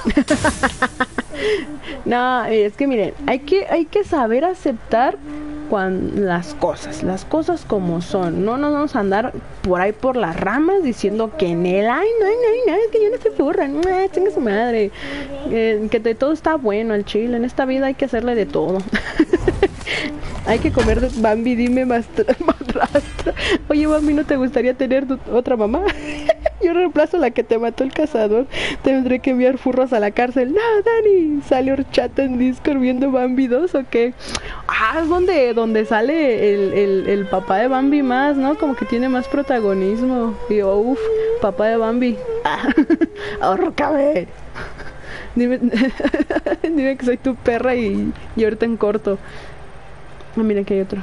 No, es que miren, hay que, hay que saber aceptar cuando las cosas, las cosas como son. No nos vamos a andar por ahí por las ramas diciendo que en él, ay, no, no, no, es que yo no estoy furra, no, chinga su madre, eh, que de todo está bueno al chile, en esta vida hay que hacerle de todo. Hay que comer de Bambi, dime mastra- madrastra. Oye, Bambi, ¿no te gustaría tener tu- otra mamá? Yo reemplazo la que te mató el cazador. Tendré que enviar furros a la cárcel. No, Dani, sale horchata en Discord viendo Bambi dos o qué. Ah, es donde, donde sale el, el, el papá de Bambi más, ¿no? Como que tiene más protagonismo. Y yo, uff, papá de Bambi. Ah, ahorro cabello. Dime, dime que soy tu perra y, y ahorita en corto. Ah, mira que hay otro.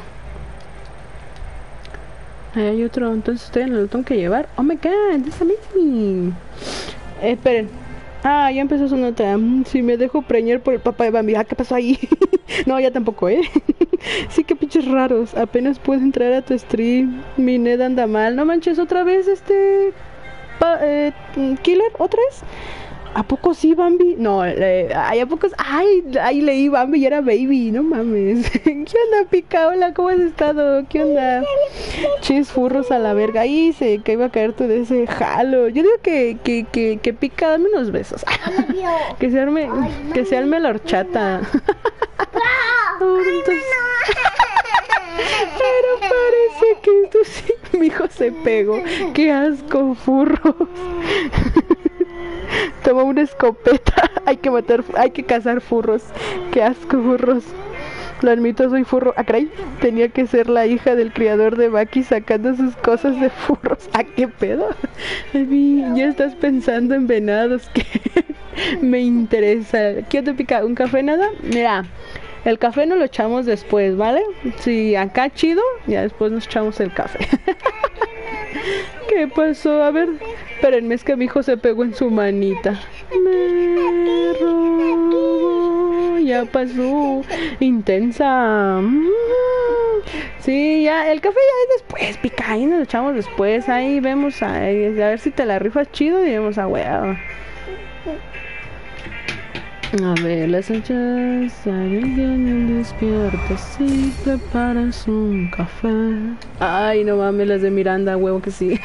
Ahí hay otro, entonces ustedes lo tengo que llevar. Oh my god, that's amazing. Eh, esperen. Ah, ya empezó su nota. Mm, si me dejo preñar por el papá de Bambi. Ah, ¿qué pasó ahí? No, ya tampoco, ¿eh? Sí, que pinches raros. Apenas puedo entrar a tu stream. Mi Ned anda mal. No manches, otra vez este... Pa eh, Killer, ¿otra vez? ¿A poco sí, Bambi? No, eh, ay, ¿a poco? Ay, ahí leí Bambi y era baby, no mames. ¿Qué onda, Pica? Hola, ¿cómo has estado? ¿Qué onda? Chis furros a la verga. Ahí se que iba a caer tú de ese jalo. Yo digo que, que, que, que Pica, dame unos besos. Que se arme, que se arme la horchata. Oh, entonces... Pero parece que tú sí, mi hijo se pegó. Qué asco, furros. Toma una escopeta. Hay que matar, hay que cazar furros. Qué asco, furros. Lo admito, soy furro. Ah, caray. Tenía que ser la hija del criador de Baki sacando sus cosas de furros. ¿A qué pedo? Ay, ya estás pensando en venados. Que me interesa. ¿Qué te pica? ¿Un café nada? Mira, el café nos lo echamos después, ¿vale? Si acá chido, ya después nos echamos el café. ¿Qué pasó? A ver, espérenme, es que mi hijo se pegó en su manita. Me robó, ya pasó. Intensa. Sí, ya, el café ya es después, Pica, ahí nos lo echamos después. Ahí vemos, ahí, a ver si te la rifas chido y vemos a huevo. A ver, las hachas alguien despierta si preparas un café. Ay, no mames, las de Miranda, huevo que sí.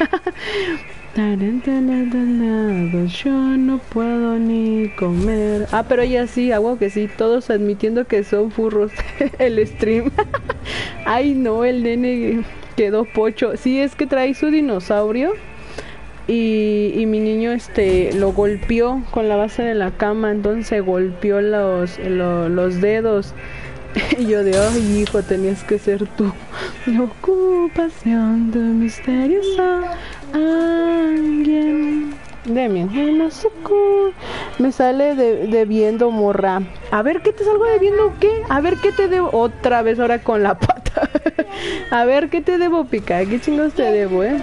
Yo no puedo ni comer. Ah, pero ella sí, a huevo que sí. Todos admitiendo que son furros. El stream. Ay, no, el nene quedó pocho. Sí, es que trae su dinosaurio. Y, y mi niño este lo golpeó con la base de la cama, entonces se golpeó los, los, los dedos. Y yo de, ay, hijo, tenías que ser tú. La ocupación de misterioso alguien de mi ajeno socorro. Me sale de, debiendo, morra. A ver, ¿qué te salgo debiendo? ¿Qué? A ver, ¿qué te debo? Otra vez ahora con la pata. A ver, ¿qué te debo, Pica? ¿Qué chingos te debo, eh?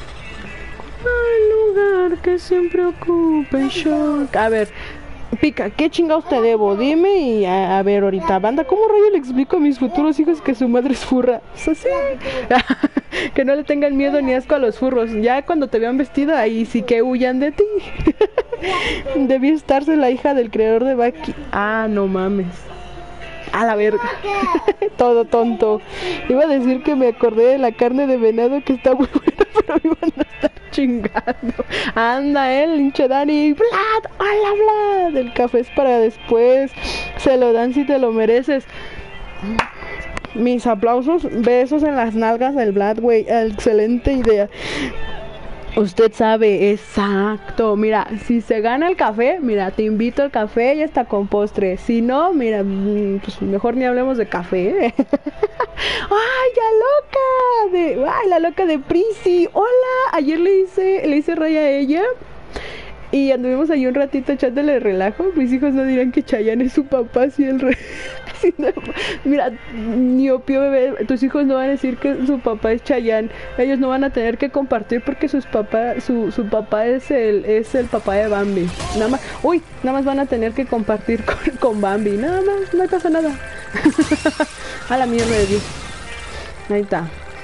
Al lugar que siempre ocupa el shock. A ver, Pica, ¿qué chingados te debo? Dime y a, a ver ahorita, banda, ¿cómo rayo le explico a mis futuros hijos que su madre es furra? ¿Es así? Que no le tengan miedo ni asco a los furros. Ya cuando te vean vestida, ahí sí que huyan de ti. Debí estarse la hija del creador de Baki. Ah, no mames. A la verga. Todo tonto. Iba a decir que me acordé de la carne de venado que está muy buena, pero me iban a estar chingando. Anda, eh, hinche Dani. Vlad, hola, Vlad. El café es para después. Se lo dan si te lo mereces. Mis aplausos, besos en las nalgas del Vlad, güey. Excelente idea. Usted sabe, exacto. Mira, si se gana el café, mira, te invito al café y hasta con postre. Si no, mira, pues mejor ni hablemos de café. ¿eh? ¡Ay, la loca! De, ¡Ay, la loca de Prissy! ¡Hola! Ayer le hice, le hice raya a ella. Y anduvimos ahí un ratito echándole de relajo. Mis hijos no dirán que Chayanne es su papá, si el re... si no... Mira, Niopio bebé, tus hijos no van a decir que su papá es Chayanne. Ellos no van a tener que compartir porque sus papá, su, su papá es el, es el papá de Bambi. Nada más, uy, nada más van a tener que compartir con, con Bambi. Nada más, no pasa nada. A la mierda de Dios. Ahí está.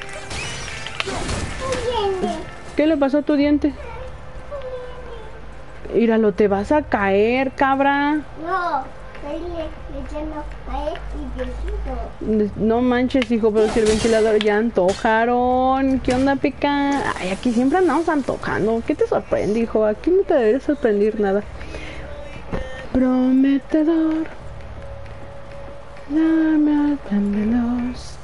¿Qué le pasó a tu diente? Míralo, te vas a caer, cabra. No, estoy echando a este viejito. No manches, hijo, pero si el ventilador ya antojaron. ¿Qué onda, pica? Ay, aquí siempre andamos antojando. ¿Qué te sorprende, hijo? Aquí no te debería sorprender nada. Prometedor, dame tan veloz,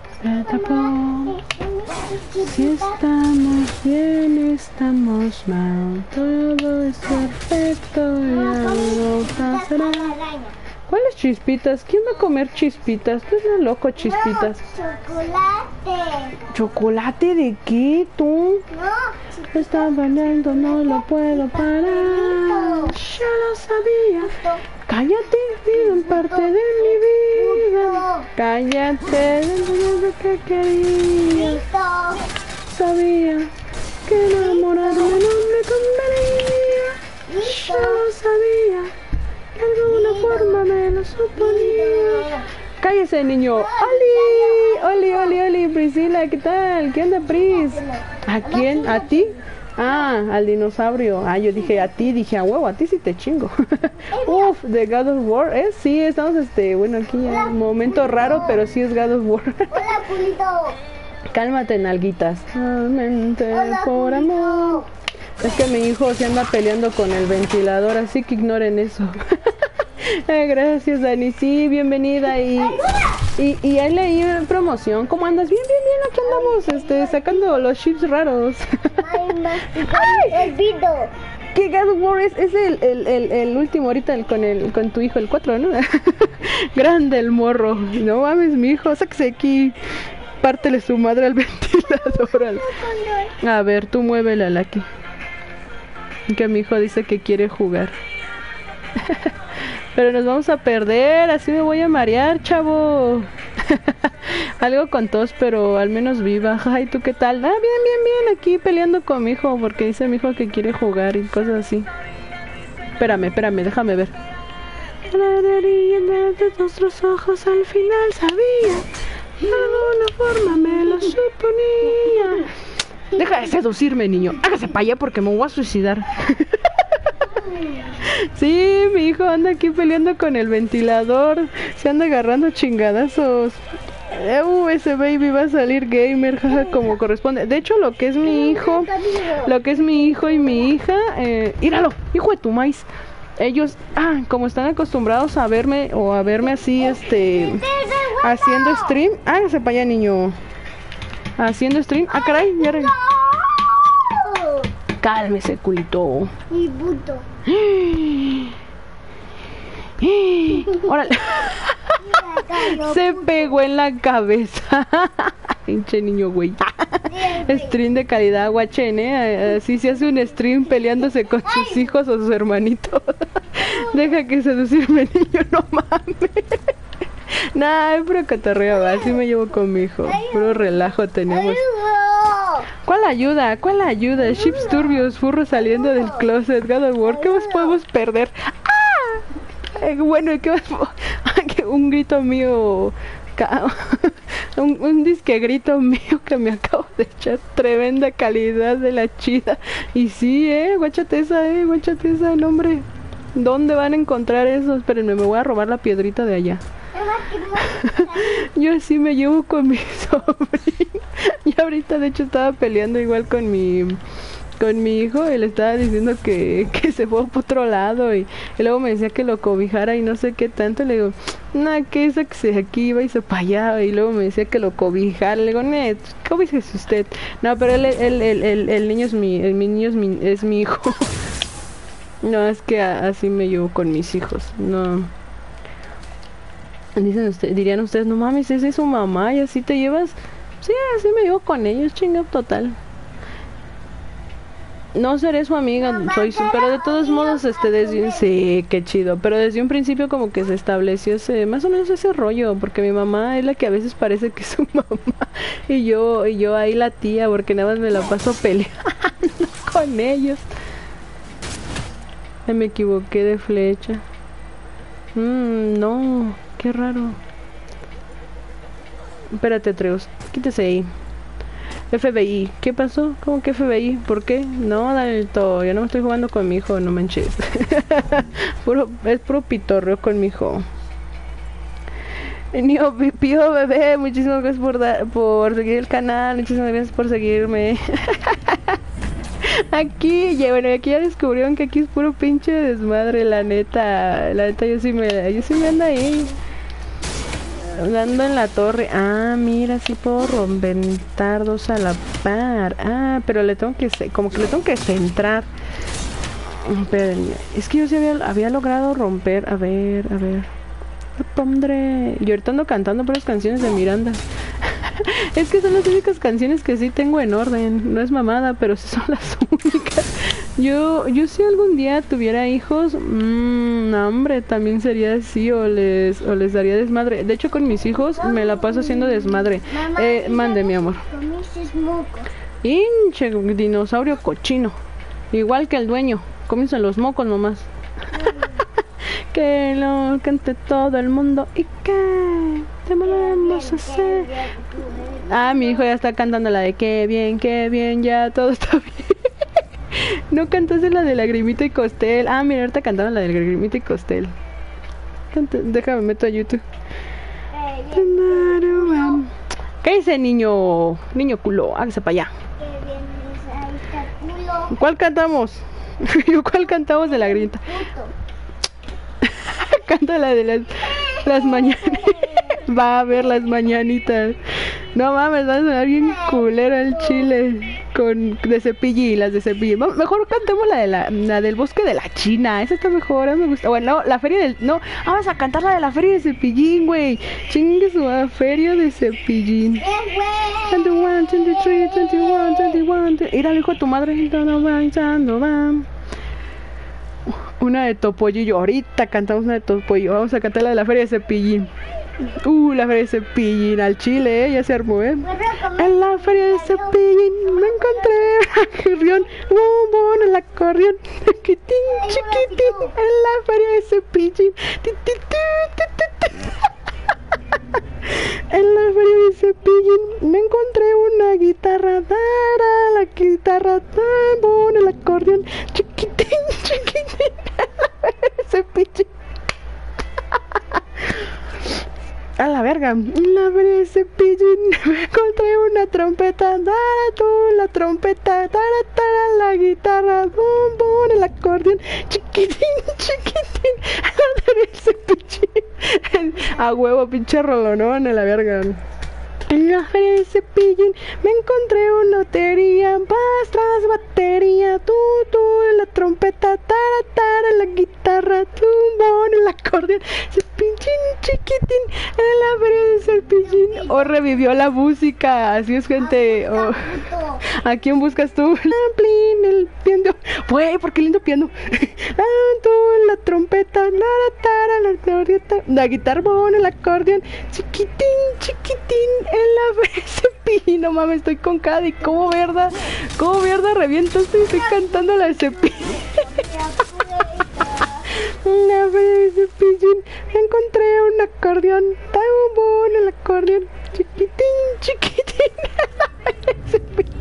si estamos bien, estamos mal, todo es perfecto y algo pasará. ¿Cuáles chispitas? ¿Quién va a comer chispitas? Tú eres loco, chispitas. Chocolate. ¿Chocolate de qué, tú? No. Está bailando, no lo puedo parar. Ya lo sabía. Cállate, viven parte de mi vida. Cállate, lo que quería. Sabía que enamorarme no me convenía. Ya lo sabía. De alguna forma me lo suponía. Cállese, niño. Oli, Oli, Oli, Oli, Priscila, ¿qué tal? ¿Qué onda, Pris? ¿A quién? ¿A ti? Ah, al dinosaurio. Ah, yo dije a ti, dije a huevo, a ti sí te chingo. Uf, de God of War, ¿eh? Sí, estamos, este, bueno, aquí ya, un momento raro, pero sí es God of War. Hola, Pulito. Cálmate, nalguitas. Mente por amor. Es que mi hijo se anda peleando con el ventilador, así que ignoren eso. Ay, gracias, Dani. Sí, bienvenida. Y, y, y ahí leí en promoción. ¿Cómo andas? Bien, bien, bien. Aquí andamos este, sacando los chips raros. Ay, el pito. ¿Qué God of War es? Es el, el, el, el último ahorita el, con, el, con tu hijo, el cuatro, ¿no? Grande el morro. No mames, mi hijo. Sáquese aquí. Pártele su madre al ventilador. Al... A ver, tú muévela, Laki. Que mi hijo dice que quiere jugar. Pero nos vamos a perder, así me voy a marear, chavo. Algo con tos, pero al menos viva. Ay, ¿tú qué tal? Ah, bien, bien, bien, aquí peleando con mi hijo, porque dice mi hijo que quiere jugar y cosas así. Espérame, espérame, déjame ver. De nuestros ojos al final sabía, de alguna forma me lo suponía. Deja de seducirme, niño. Hágase para allá porque me voy a suicidar. Sí, mi hijo anda aquí peleando con el ventilador. Se anda agarrando chingadazos. Uh, ese baby va a salir gamer, jaja, como corresponde. De hecho, lo que es mi hijo, lo que es mi hijo y mi hija, eh, íralo, hijo de tu maíz. Ellos, ah, como están acostumbrados a verme o a verme así, este, haciendo stream. Hágase para allá, niño. Haciendo stream. Ah, caray, ya re... Cálmese, culito. Y puto. Órale. Se pegó en la cabeza. Pinche niño, güey. Stream de calidad, guachen, ¿eh? Así se hace un stream peleándose con sus hijos o sus hermanitos. Deja que seducirme, niño, no mames. Nah, es puro cotorreo, así me llevo con mi hijo. Puro relajo tenemos. ¿Cuál ayuda? ¿Cuál ayuda? Chips turbios, furros saliendo del closet, God of War. ¿Qué más podemos perder? ¡Ah! Eh, bueno, ¿qué más? Un grito mío... un, un disque grito mío que me acabo de echar. Tremenda calidad de la chida. Y sí, eh, guáchate esa, eh, guáchate esa, no, hombre. ¿Dónde van a encontrar eso? Espérenme, me voy a robar la piedrita de allá. Yo así me llevo con mi sobrino. Y ahorita de hecho estaba peleando igual con mi con mi hijo y le estaba diciendo que, que se fue por otro lado y, y luego me decía que lo cobijara y no sé qué tanto. Le digo, Nada, que esa que se aquí iba y se payaba y luego me decía que lo cobijara. Le digo, net, cobíjese usted. No, pero él, él, él, él- el niño es mi, el, mi niño es mi, es mi hijo. No, es que a- así me llevo con mis hijos. No. Dicen ustedes, dirían ustedes, no mames, esa es su mamá y así te llevas. Sí, así me llevo con ellos, chinga, total. No seré su amiga, soy su, pero de todos modos, este, desde un, sí, qué chido, pero desde un principio como que se estableció ese, más o menos ese rollo, porque mi mamá es la que a veces parece que es su mamá, y yo, y yo ahí la tía, porque nada más me la paso peleando con ellos. Ay, me equivoqué de flecha. Mmm, no, qué raro. Espérate, Treus, quítese ahí. F B I, ¿qué pasó? ¿Cómo que F B I? ¿Por qué? No, Dalto, yo no me estoy jugando con mi hijo, no manches. Puro, es puro pitorreo con mi hijo. Niño Pío Bebé, muchísimas gracias por, da, por seguir el canal, muchísimas gracias por seguirme. Aquí, ya, bueno, aquí ya descubrieron que aquí es puro pinche desmadre, la neta. La neta, yo sí me, yo sí me ando ahí. Dando en la torre. Ah, mira, sí puedo reventar dos a la par. Ah, pero le tengo que, como que le tengo que centrar. Espérenme. Es que yo sí había, había logrado romper. A ver, a ver. Lo pondré. Yo ahorita ando cantando por las canciones de Miranda. Es que son las únicas canciones que sí tengo en orden. No es mamada, pero sí son las únicas. Yo, yo si algún día tuviera hijos, mmm, hombre, también sería así o les, o les daría desmadre. De hecho, con mis hijos me la paso haciendo desmadre. Eh, mande, mi amor. Hinche dinosaurio cochino. Igual que el dueño. Comienza los mocos nomás. Que lo cante todo el mundo y que te vamos a hacer. Ah, mi hijo ya está cantando la de qué bien, qué bien, ya todo está bien. No cantaste la de Lagrimita y Costel. Ah, mira, ahorita cantaron la de Lagrimita y Costel. Canta, déjame meto a YouTube. ¿Qué dice niño? Niño culo, hágase para allá. ¿Cuál cantamos? ¿Cuál cantamos de Lagrimita? Canta la de las, las mañanitas. Va a ver las mañanitas. No mames, va a sonar bien culero el chile. Con de Cepillín, las de Cepillín. Mejor cantemos la de la, la del bosque de la China. Esa está mejor, a mí me gusta. Bueno, no, la feria del. No, vamos a cantar la de la feria de Cepillín, güey. Chingue su madre, feria de Cepillín. veintiuno, veintitrés, veintiuno, veintiuno. Mira, hijo de tu madre. Una de Topollillo. Ahorita cantamos una de Topollillo. Vamos a cantar la de la feria de Cepillín. Uh, la feria de Cepillín. Al chile, eh, ya se armó, eh. En la feria de Cepillín me encontré a Girrión, bombón en la acordeón, chiquitín, chiquitín. En la feria de Cepillín. Ti, ti, ti, ti, ti, ti. En la feria de Cepillín me encontré una guitarra, dara, la guitarra, bombón el acordeón, chiquitín, chiquitín. En la feria de Cepillín. A la verga, en la feria de Cepillín me encontré una trompeta, dara tú la trompeta, dara tara la guitarra, bum bum el acordeón, chiquitín, chiquitín, en la feria de Cepillín. A huevo, pinche rolonón, a la verga. En la feria de Cepillín me encontré una lotería, vas tras batería, tú, tú, la trompeta, tara, tara, la guitarra, tumbón, el acordeón, Cepillín, chiquitín, en la feria de Cepillín. O revivió la música, así es, gente. Oh. ¿A quién buscas tú? El piano. Güey, ¿por qué lindo piano? La, tú, la trompeta, la, tara, la glorieta, la guitarra, bon, el acordeón, chiquitín, chiquitín, en la feria de Cepillín. No mames, estoy con cada y como verda, como verda reviento, estoy, estoy cantando la de Cepillín. La feria de Cepillín me encontré un acordeón, tan bon el acordeón, chiquitín, chiquitín, en la feria de Cepillín.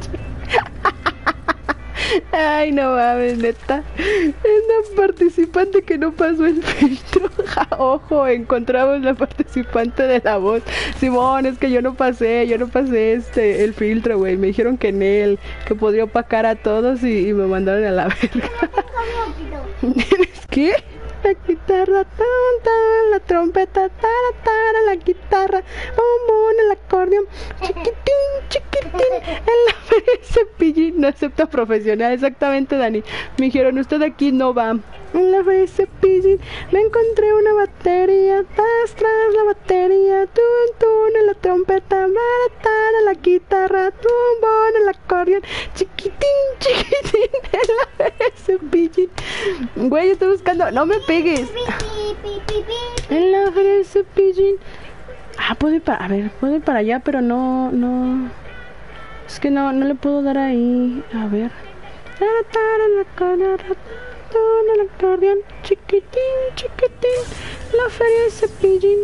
Ay, no mames, neta. Es la participante que no pasó el filtro. Ja, ojo, encontramos la participante de la voz. Simón, es que yo no pasé, yo no pasé este el filtro, güey. Me dijeron que en él, que podría opacar a todos y, y me mandaron a la verga. ¿Tienes qué? Aquí guitarra, tan, tan, la trompeta, tara, tara, la guitarra, bombón, el acordeón, chiquitín, chiquitín, en la feria el cepillín, no acepta profesional, exactamente, Dani. Me dijeron, usted aquí no va. En la feria el cepillín, me encontré una batería, tras, tras la batería, tun, tun, en la trompeta, tara, tara, la guitarra, bombón, el acordeón, chiquitín, chiquitín, en la feria el cepillín. Güey, estoy buscando, no me pegues. En la feria el cepillín. Ah, puedo ir para, a ver, puedo ir para allá, pero no, no. Es que no, no le puedo dar ahí. A ver. El acordeón, chiquitín, chiquitín. La feria del cepillín.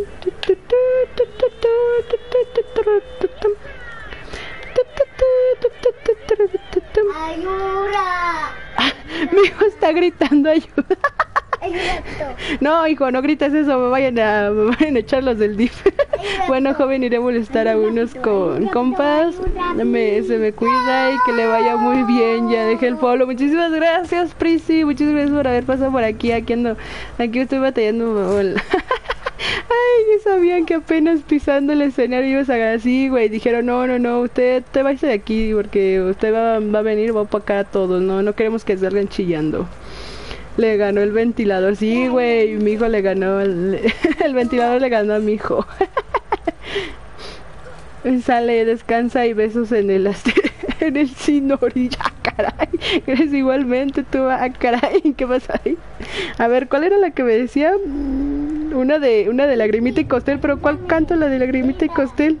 ¡Ayuda! Mi hijo está gritando ayuda. No, hijo, no grites eso, me vayan a, me vayan a echar los del D I F. Bueno, joven, iré a molestar a unos con compas. Me, se me cuida y que le vaya muy bien. Ya dejé el follow. Muchísimas gracias, Prisi. Muchas gracias por haber pasado por aquí. Aquí ando, aquí estoy batallando. Ay, ya sabían que apenas pisando el escenario ibas a así, güey. Dijeron, no, no, no, usted te vaya de aquí porque usted va, va a venir, va a opacar a todos. No, no queremos que salgan chillando. Le ganó el ventilador, sí, güey, mi hijo le ganó, el, el ventilador le ganó a mi hijo. Sale, descansa y besos en el en el sinorilla, caray. Eres igualmente tú, ah, caray, ¿qué pasa ahí? A ver, ¿cuál era la que me decía? Una de, una de Lagrimita y Costel, pero ¿cuál canto la de Lagrimita y Costel?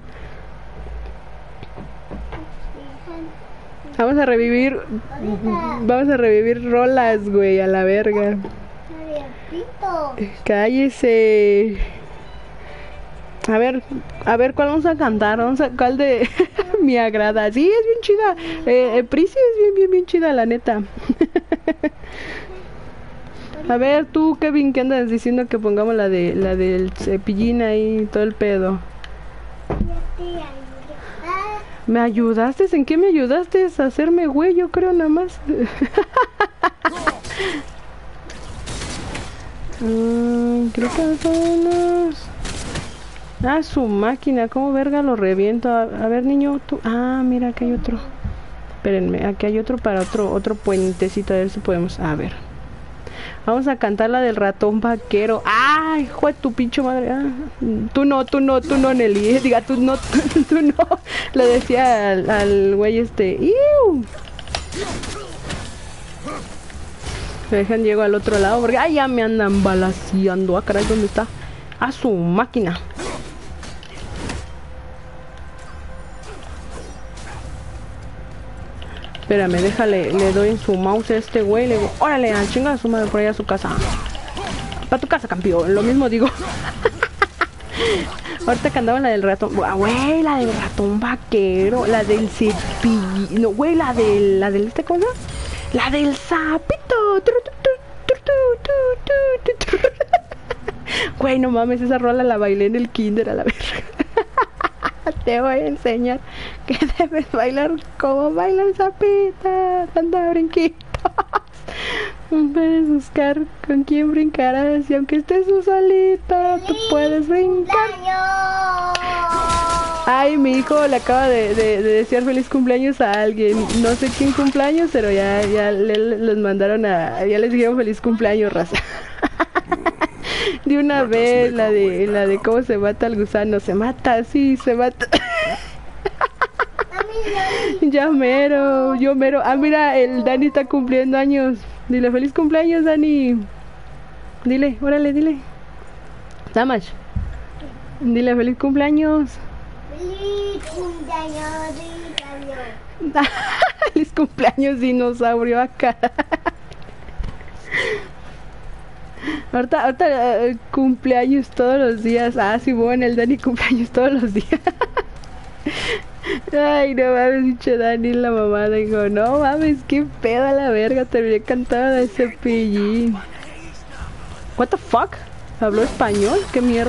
Vamos a revivir, vamos a revivir rolas, güey, a la verga. Cállese. A ver, a ver, ¿cuál vamos a cantar? Vamos a, ¿cuál de me agrada? Sí, es bien chida. Eh, eh, Prisi es bien, bien, bien chida, la neta. A ver, tú, Kevin, ¿qué andas diciendo que pongamos la de, la del cepillín ahí, todo el pedo? ¿Me ayudaste? ¿En qué me ayudaste? A hacerme güey, yo creo nada más. mm, creo que son los... Ah, su máquina, ¿cómo verga lo reviento? A, a ver, niño, tú... Ah, mira, aquí hay otro. Espérenme, aquí hay otro para otro otro puentecito, a ver si podemos... A ver. Vamos a cantar la del ratón vaquero. ¡Ay, hijo de tu pinche madre! Ah, tú no, tú no, tú no, Nelly. Diga, tú no, tú, tú no. Le decía al, al güey este. ¡Iu! Me dejan, llego al otro lado porque ¡ay, ya me andan balaseando! Ah, caray, ¿dónde está? ¡A su máquina! Espérame, déjale, le doy en su mouse a este güey, le digo, órale, a chinga a su madre por allá a su casa. Para tu casa, campeón, lo mismo digo. Ahorita que andaba en la del ratón, ah, güey, la del ratón vaquero, la del cepillín, no, güey, la del, la del, ¿este cosa? La del sapito. Güey, no mames, esa rola la bailé en el kinder a la verga. Te voy a enseñar que debes bailar como bailan zapitas, dando brinquitos. Puedes buscar con quién brincarás y aunque estés tú solita, tú puedes brincar. Ay, mi hijo le acaba de, de, de desear feliz cumpleaños a alguien. No sé quién cumpleaños, pero ya, ya le, les mandaron a... Ya les dijeron feliz cumpleaños, raza. De una vez, la de la de cómo se mata el gusano. Se mata, sí, se mata. Ya mero, yo mero. Ah, mira, el Dani está cumpliendo años. Dile feliz cumpleaños, Dani. Dile, órale, dile. Samash. Dile feliz cumpleaños. Feliz cumpleaños, dinosaurio. Feliz cumpleaños, dinosaurio, acá. Ahorita, ahorita uh, cumpleaños todos los días. Ah, sí, bueno, el Dani cumpleaños todos los días. Ay, no mames, dicho Dani, la mamada. Dijo, no mames, qué pedo a la verga. Terminé cantando de cepillín. What the fuck? ¿Habló español? ¿Qué mierda?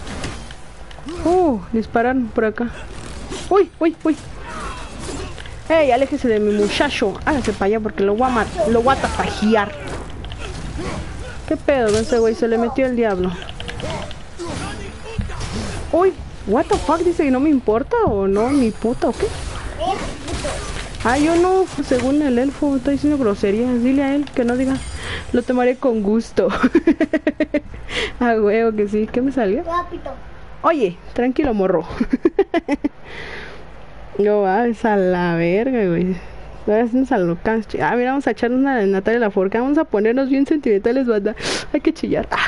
Uh, disparan por acá. Uy, uy, uy. Hey, aléjese de mi muchacho. Hágase para allá porque lo voy a matar, lo voy a tapajear. ¿Qué pedo con ese güey? Se le metió el diablo. Uy, what the fuck, dice que no me importa o no, ni puta o qué. Ah, yo no, según el elfo, está diciendo groserías. Dile a él que no diga, lo tomaré con gusto. Ah, huevo que sí, ¿qué me salió? Oye, tranquilo, morro. No vas a la verga, güey. Ahora sí nos alocamos. Ah, mira, vamos a echarnos una de Natalia Lafourcade. Vamos a ponernos bien sentimentales, banda. Hay que chillar. Ah.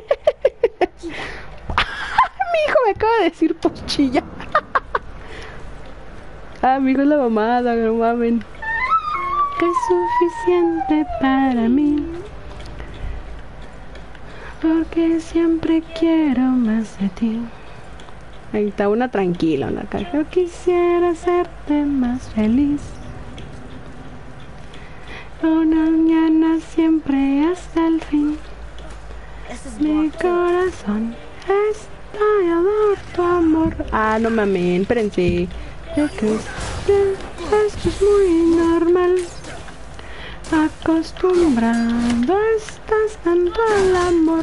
Mi hijo me acaba de decir pochilla. Ah, mi hijo es la mamada, no mamen. Es suficiente para mí, porque siempre quiero más de ti. Ahí está una tranquila, una cara. Yo quisiera hacerte más feliz. Una mañana siempre hasta el fin. Mi corazón está por tu amor. Ah, no mames, espérense. Es que esto es muy normal. Acostumbrado estás tanto al amor.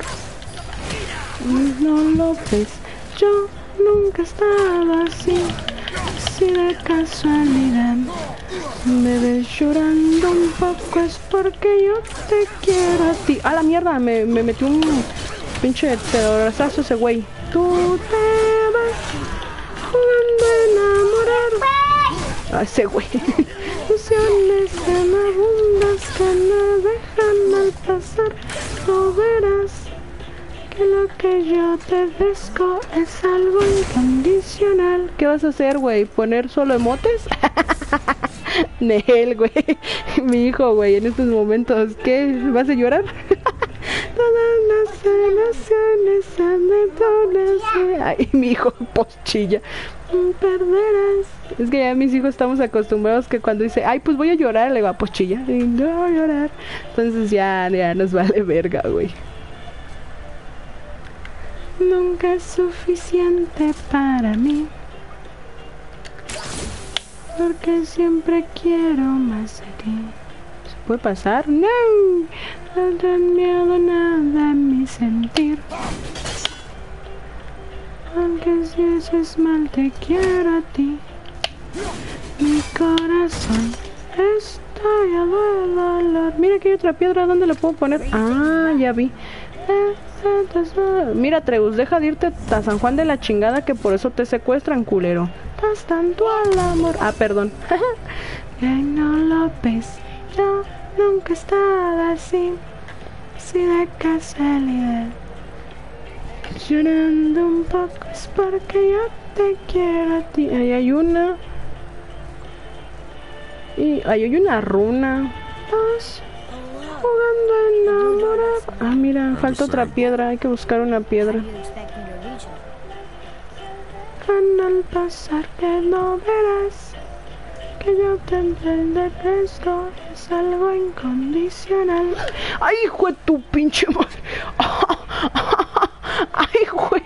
No lo ves, yo nunca he estado así. Si de casualidad me ves llorando un poco es porque yo te quiero a ti. A la mierda, me, me metió un pinche pedazo ese güey. Tú te vas jugando a enamorar a ese güey. Ilusiones tan abundas que no dejan mal pasar. No verás que lo que yo te ofrezco es algo incondicional. ¿Qué vas a hacer, güey? ¿Poner solo emotes? Nel, güey. Mi hijo, güey, en estos momentos, ¿qué? ¿Vas a llorar? Todas las emociones han de todas. Ay, mi hijo, pochilla. Perderás. Es que ya mis hijos estamos acostumbrados que cuando dice, ay, pues voy a llorar, le va a pochilla. Y no voy a llorar. Entonces ya, ya nos vale verga, güey. Nunca es suficiente para mí, porque siempre quiero más de ti. ¿Se puede pasar? No. No ten miedo nada a mi sentir. Aunque si eso es mal, te quiero a ti. Mi corazón está lleno de dolor. Mira que hay otra piedra, ¿dónde la puedo poner? Ah, ya vi. Mira, Treus, deja de irte a San Juan de la chingada, que por eso te secuestran, culero. Estás tanto al amor. Ah, perdón. Que no lo ves, yo nunca he estado así. Si de casualidad llorando un poco es porque yo te quiero a ti. Ahí hay una. Y ahí hay una runa. Dos. Jugando enamorado. Ah, mira, falta otra piedra. Hay que buscar una piedra. Van al pasar que no verás que yo te entiendo, que esto es algo incondicional. ¡Ay, hijo de tu pinche madre! ¡Ay, güey!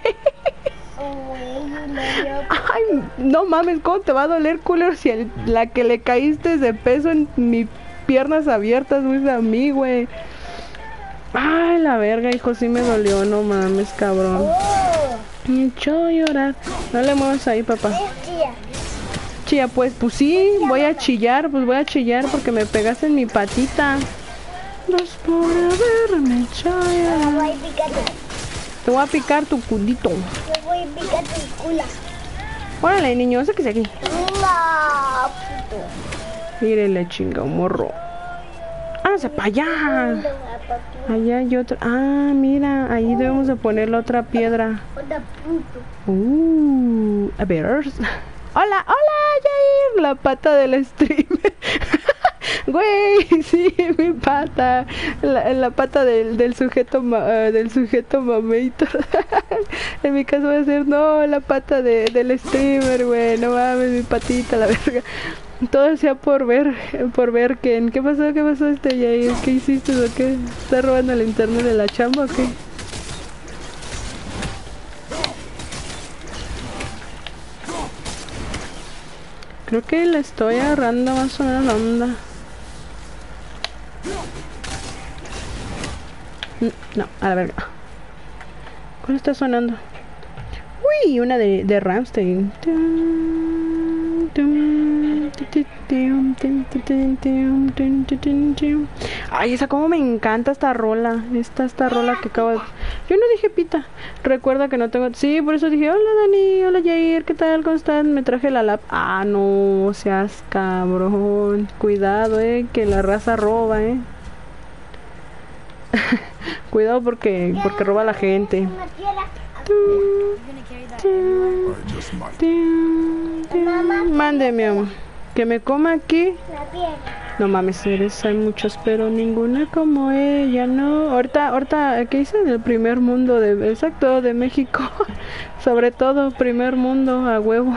¡Ay, no mames! ¿Cómo te va a doler, culero, si el, la que le caíste de peso en mis piernas abiertas, güey, es a mí, güey? ¡Ay, la verga, hijo! Sí me dolió, no mames, cabrón. Me echó llorar. No le muevas ahí, papá. Chilla, pues, pues sí, voy a chillar, pues voy a chillar porque me pegaste en mi patita. Dos por haberme echado llorar. Te voy a picar tu culito. Te voy a picar tu culo. Órale, niño, sáquese aquí. No, puto. Mírele, chinga, un morro. ¡Hágase para allá! Allá hay otro. Ah, mira, ahí debemos de poner la otra piedra. Otra puto. Uh, a ver. Hola, hola, Jair, la pata del streamer. Güey, sí, mi pata, la, la pata del, del sujeto ma, uh, del sujeto mamito. En mi caso va a ser, no, la pata de, del streamer, güey, no mames, mi patita, la verga. Todo sea por ver, por ver que, ¿qué pasó? ¿Qué pasó este Jair? ¿Qué hiciste o qué? ¿Estás robando el internet de la chamba o qué? Creo que le estoy agarrando más o menos la onda. No, a la verga. ¿Cuál está sonando? Uy, una de, de Rammstein. Ay, esa como me encanta esta rola. Esta, esta rola que acabo de... Yo no dije pita. Recuerda que no tengo... Sí, por eso dije, hola Dani, hola Jair, ¿qué tal? ¿Cómo están? Me traje la lap... Ah, no, seas cabrón. Cuidado, eh, que la raza roba, eh. Cuidado porque, porque roba a la gente. Mande, mi amor. Que me coma aquí. No mames, eres, hay muchos, pero ninguna como ella, ¿no? Ahorita, ahorita, ¿qué dice? Del primer mundo, de, exacto, de México. Sobre todo, primer mundo, a huevo.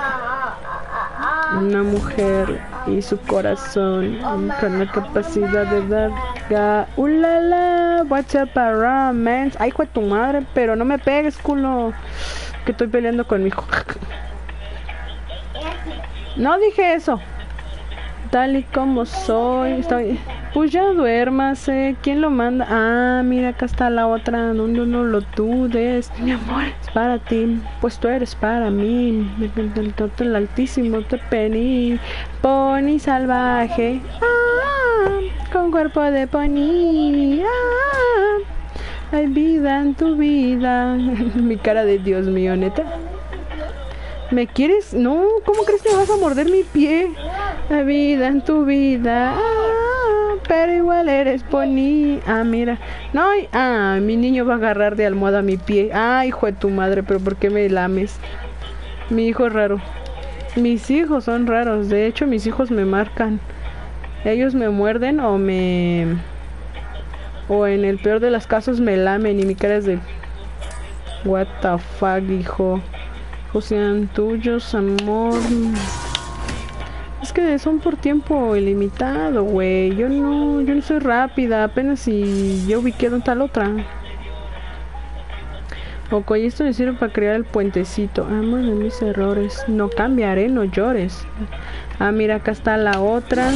Una mujer y su corazón con la capacidad de dar ga... ¡Ulala! What's up around, man? Ay, hijo de tu madre, pero no me pegues, culo. Que estoy peleando con mi hijo. No dije eso. Tal y como soy, estoy... Pues ya duérmase, ¿quién lo manda? Ah, mira, acá está la otra, no, no, no lo dudes, mi amor, es para ti, pues tú eres para mí, el altísimo te pení, pony salvaje, ah, con cuerpo de pony, ah, hay vida en tu vida, mi cara de Dios mío, neta. ¿Me quieres? No, ¿cómo crees que vas a morder mi pie? La vida en tu vida, ah, pero igual eres pony. Ah, mira, no, ah, mi niño va a agarrar de almohada mi pie. Ah, hijo de tu madre, pero ¿por qué me lames? Mi hijo es raro. Mis hijos son raros, de hecho mis hijos me marcan. Ellos me muerden o me... O en el peor de los casos me lamen y mi cara es de... What the fuck, hijo. Sean tuyos, amor. Es que son por tiempo ilimitado, güey. Yo no, yo no soy rápida. Apenas si yo ubiqué donde está la otra. Ok, esto me sirve para crear el puentecito. Amo de mis errores. No cambiaré, no llores. Ah, mira, acá está la otra.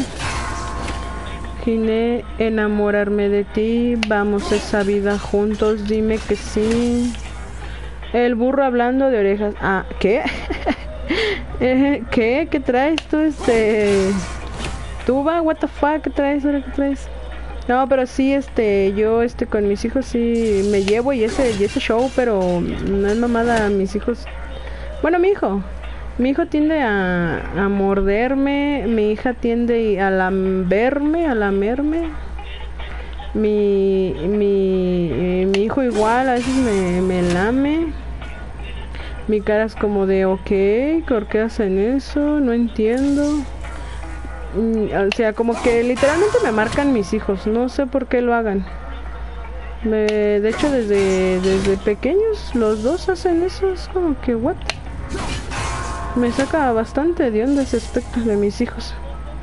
Gine, enamorarme de ti. Vamos a esa vida juntos. Dime que sí. El burro hablando de orejas. Ah, ¿qué? eh, ¿Qué? ¿Qué traes tú, este? ¿Tuba? What the fuck? ¿Qué traes? ¿Ahora qué traes? No, pero sí, este, yo, este, con mis hijos sí me llevo y ese, y ese show, pero no es mamada, mis hijos... Bueno, mi hijo. Mi hijo tiende a, a morderme, mi hija tiende a lamberme, a lamerme. Mi, mi, eh, mi hijo igual, a veces me, me lame. Mi cara es como de, ok, ¿por qué hacen eso? No entiendo. Mm, o sea, como que literalmente me marcan mis hijos, no sé por qué lo hagan. Me, de hecho, desde, desde pequeños los dos hacen eso, es como que, what? Me saca bastante de onda ese aspecto de mis hijos.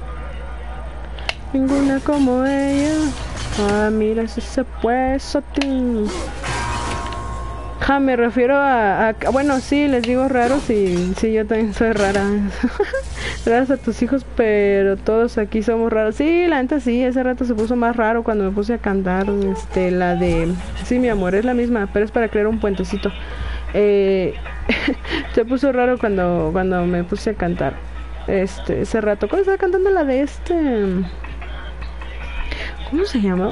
Ninguna como ella. Ah, mira, si se puede, Sotín. Ja, me refiero a, a... Bueno, sí, les digo raros y sí, yo también soy rara. Raras a tus hijos, pero todos aquí somos raros. Sí, la neta sí, ese rato se puso más raro cuando me puse a cantar, este, la de... Sí, mi amor, es la misma, pero es para crear un puentecito. Eh... se puso raro cuando, cuando me puse a cantar. Este, ese rato. ¿Cómo estaba cantando la de este? ¿Cómo se llama?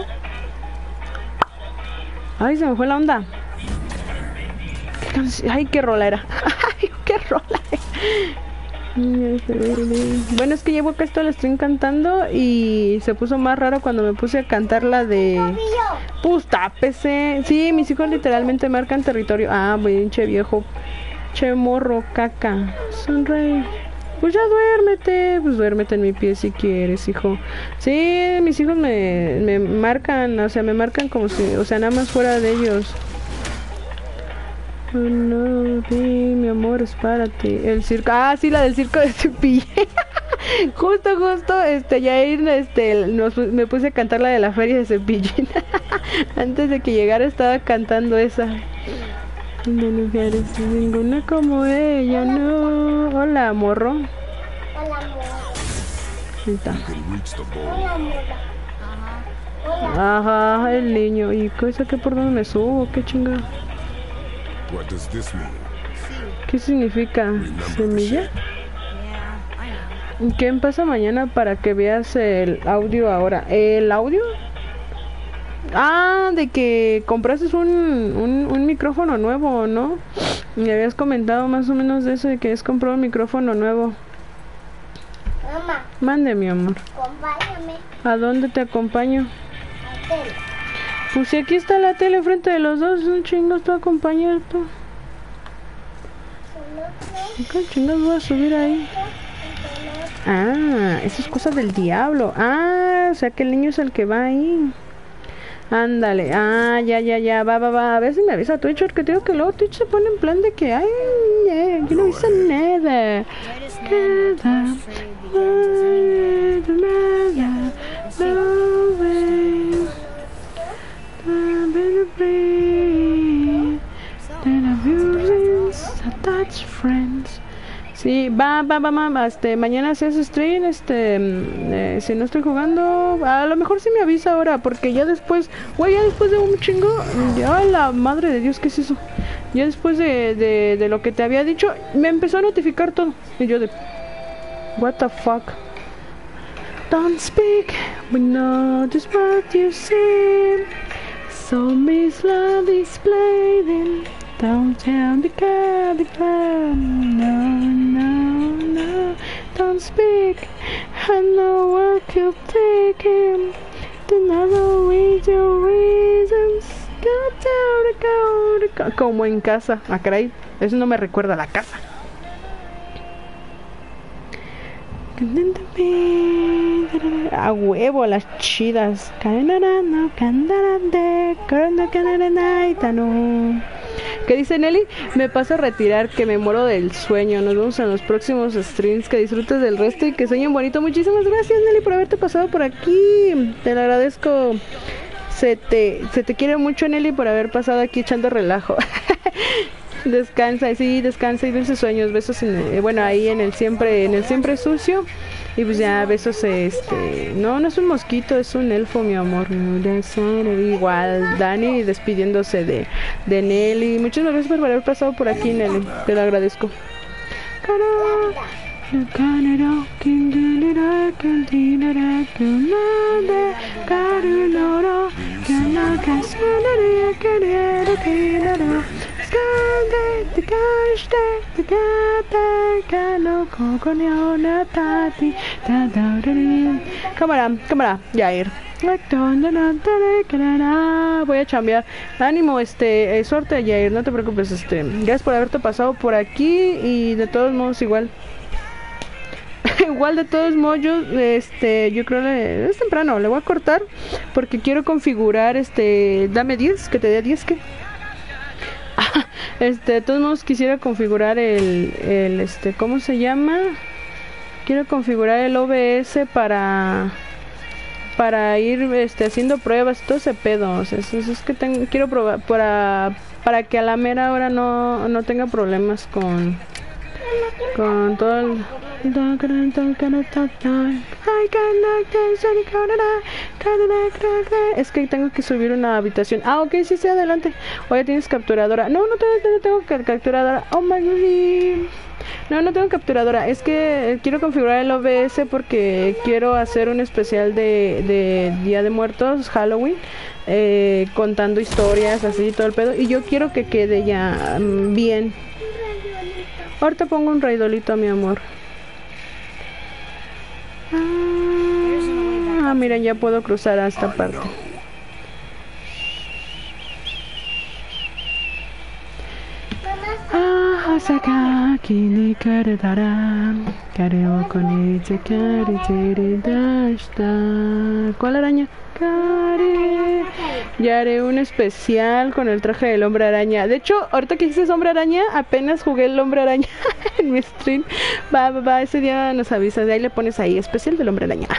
Ay, se me fue la onda. ¿Qué canción? Ay, qué rola era. Ay, qué rola era. Bueno, es que llevo que esto la estoy cantando y se puso más raro cuando me puse a cantar la de... Pues tápese. Sí, mis hijos literalmente marcan territorio. Ah, pinche viejo. Che morro, caca. Sonreí. Pues ya duérmete, pues duérmete en mi pie si quieres, hijo. Sí, mis hijos me, me marcan, o sea, me marcan como si, o sea, nada más fuera de ellos. Oh, no, sí, mi amor, es para ti. El circo, ah, sí, la del circo de Cepillín. Justo, justo, este, ya ir, este, nos, me puse a cantar la de la feria de Cepillín. Antes de que llegara estaba cantando esa. De mujeres, ninguna como ella, no. Hola, morro. Hola, Ahí está. You can reach the bowl. Hola, mona. Ajá, el niño. ¿Y qué saqué por dónde me subo? ¿Qué chingada? What does this mean? ¿Qué significa? ¿Semilla? ¿Qué pasa mañana para que veas el audio ahora? ¿El audio? Ah, de que compraste un, un, un micrófono nuevo, ¿no? Me habías comentado más o menos de eso, de que has comprado un micrófono nuevo. Mamá, Mande, mi amor. acompáñame ¿A dónde te acompaño? a tele. Pues si aquí está la tele frente de los dos, un chingo te acompañar tú. Solo ¿Qué chingas voy a subir ahí? que Ah, eso es cosa del diablo. Ah, o sea que el niño es el que va ahí. Ándale, ah, ya, ya, ya, va, va, va. A ver si me avisa Twitch, porque te digo que luego Twitch se pone en plan de que, ay, eh, yo no avisa nada. Nada, nada, no way. I'm gonna breathe. Then I'm using attached friends. Sí, va, va, va, va, este, mañana haces stream, este, mm, eh, si no estoy jugando, a lo mejor sí me avisa ahora, porque ya después, güey, ya después de un chingo, ya la madre de Dios, ¿qué es eso? Ya después de, de, de lo que te había dicho, me empezó a notificar todo, y yo de, what the fuck? Don't speak, we know just what you say, so miss love is playing. Don't tell me God, God, no, no, no. Don't speak. I know what you're taking. Do not always your reasons. Go down, go, go. Como en casa. Ah, caray. Eso no me recuerda a la casa. A huevo, las chidas. ¿Qué dice Nelly? Me paso a retirar, que me muero del sueño. Nos vemos en los próximos streams. Que disfrutes del resto y que sueñen bonito. Muchísimas gracias, Nelly, por haberte pasado por aquí. Te lo agradezco. Se te, se te quiere mucho, Nelly, por haber pasado aquí echando relajo. Descansa, sí, descansa y dulces sueños. Besos en, eh, bueno, ahí en el siempre, en el siempre sucio. Y pues ya, besos, este... No, no es un mosquito, es un elfo, mi amor. Igual, Dani despidiéndose de, de Nelly. Muchas gracias por haber pasado por aquí, Nelly. Te lo agradezco. Cámara, cámara, Jair. Voy a chambear. Ánimo, este, eh, suerte, Jair, no te preocupes, este, gracias por haberte pasado por aquí y de todos modos igual. Igual de todos modos yo, este, yo creo que es temprano, le voy a cortar porque quiero configurar, este, dame diez, que te dé diez, que este, de todos modos quisiera configurar el, el, este, ¿cómo se llama? Quiero configurar el O B S para, para ir, este, haciendo pruebas, todo ese pedo, o sea, es, es que tengo, quiero probar, para, para que a la mera hora no, no tenga problemas con, con todo el... Es que tengo que subir una habitación. Ah, ok, sí, sí, adelante. Oye, ¿tienes capturadora? No, no tengo, no tengo capturadora. Oh my god. No, no tengo capturadora. Es que quiero configurar el O B S porque quiero hacer un especial de, de Día de Muertos, Halloween, eh, contando historias, así, todo el pedo. Y yo quiero que quede ya um, bien. Ahorita pongo un raidolito, mi amor. Ah, mira, ya puedo cruzar a esta parte. Ah, saca kili karedara, kareo con ese ¿cuál araña? Kare. Ya haré un especial con el traje del hombre araña. De hecho, ahorita que dices hombre araña, apenas jugué el hombre araña en mi stream. Va, va, va, ese día nos avisas. De ahí le pones ahí, especial del hombre araña.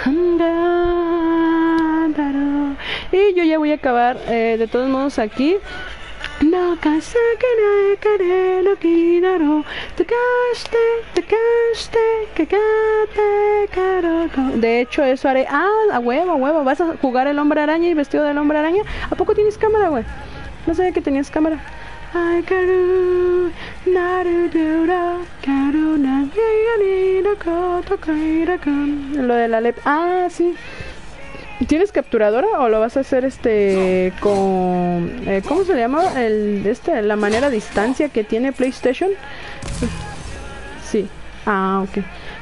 Y yo ya voy a acabar, eh, de todos modos aquí. No casa que no care no quidaro te caste te caste que cate caro. De hecho eso haré. Ah, a huevo, a huevo. Vas a jugar el hombre araña y vestido del hombre araña. ¿A poco tienes cámara, güey? No sabía que tenías cámara. Ay, caru, naru dura, caru na ni koto kaira kan. Lo de la lep. Ah, sí. ¿Tienes capturadora o lo vas a hacer este con eh, ¿cómo se llama? El este la manera a distancia que tiene PlayStation? Sí. Ah, ok.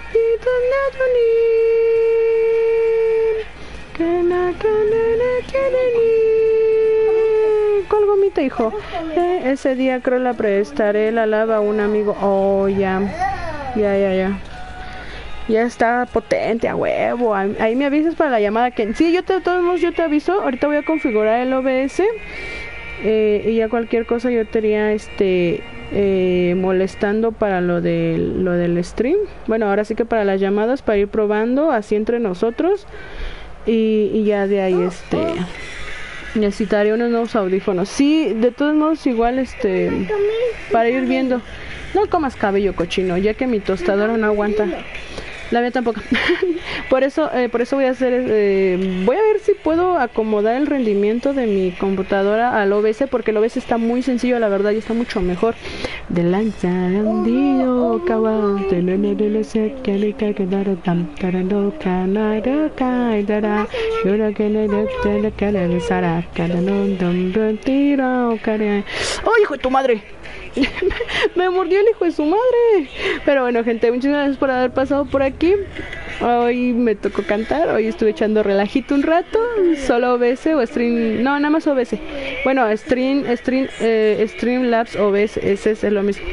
¿Cuál gomita, hijo? Eh, ese día creo la prestaré la lava a un amigo. Oh, ya. Ya, ya, ya. Ya está potente, a huevo. Ahí me avisas para la llamada que... Sí, yo te, de todos modos yo te aviso. Ahorita voy a configurar el O B S. Eh, y ya cualquier cosa yo te iría este, eh, molestando para lo, de, lo del stream. Bueno, ahora sí que para las llamadas, para ir probando así entre nosotros. Y, y ya de ahí este... necesitaré unos nuevos audífonos. Sí, de todos modos igual este... para ir viendo. No comas cabello cochino, ya que mi tostadora no aguanta. La mía tampoco. por eso eh, por eso voy a hacer eh, voy a ver si puedo acomodar el rendimiento de mi computadora al O B S, porque el O B S está muy sencillo, la verdad, y está mucho mejor. De lanza un dio cabal tener de la secánica que dará tam tarando canara caidara llora que le de la que le sara cada no dum retiro cara. ¡Oh, hijo de tu madre! Me mordió el hijo de su madre. Pero bueno, gente, muchas gracias por haber pasado por aquí. Hoy me tocó cantar. Hoy estuve echando relajito un rato. Solo O B S o Stream. No, nada más O B S. Bueno, Stream, Stream, eh, Streamlabs O B S. Ese es lo mismo.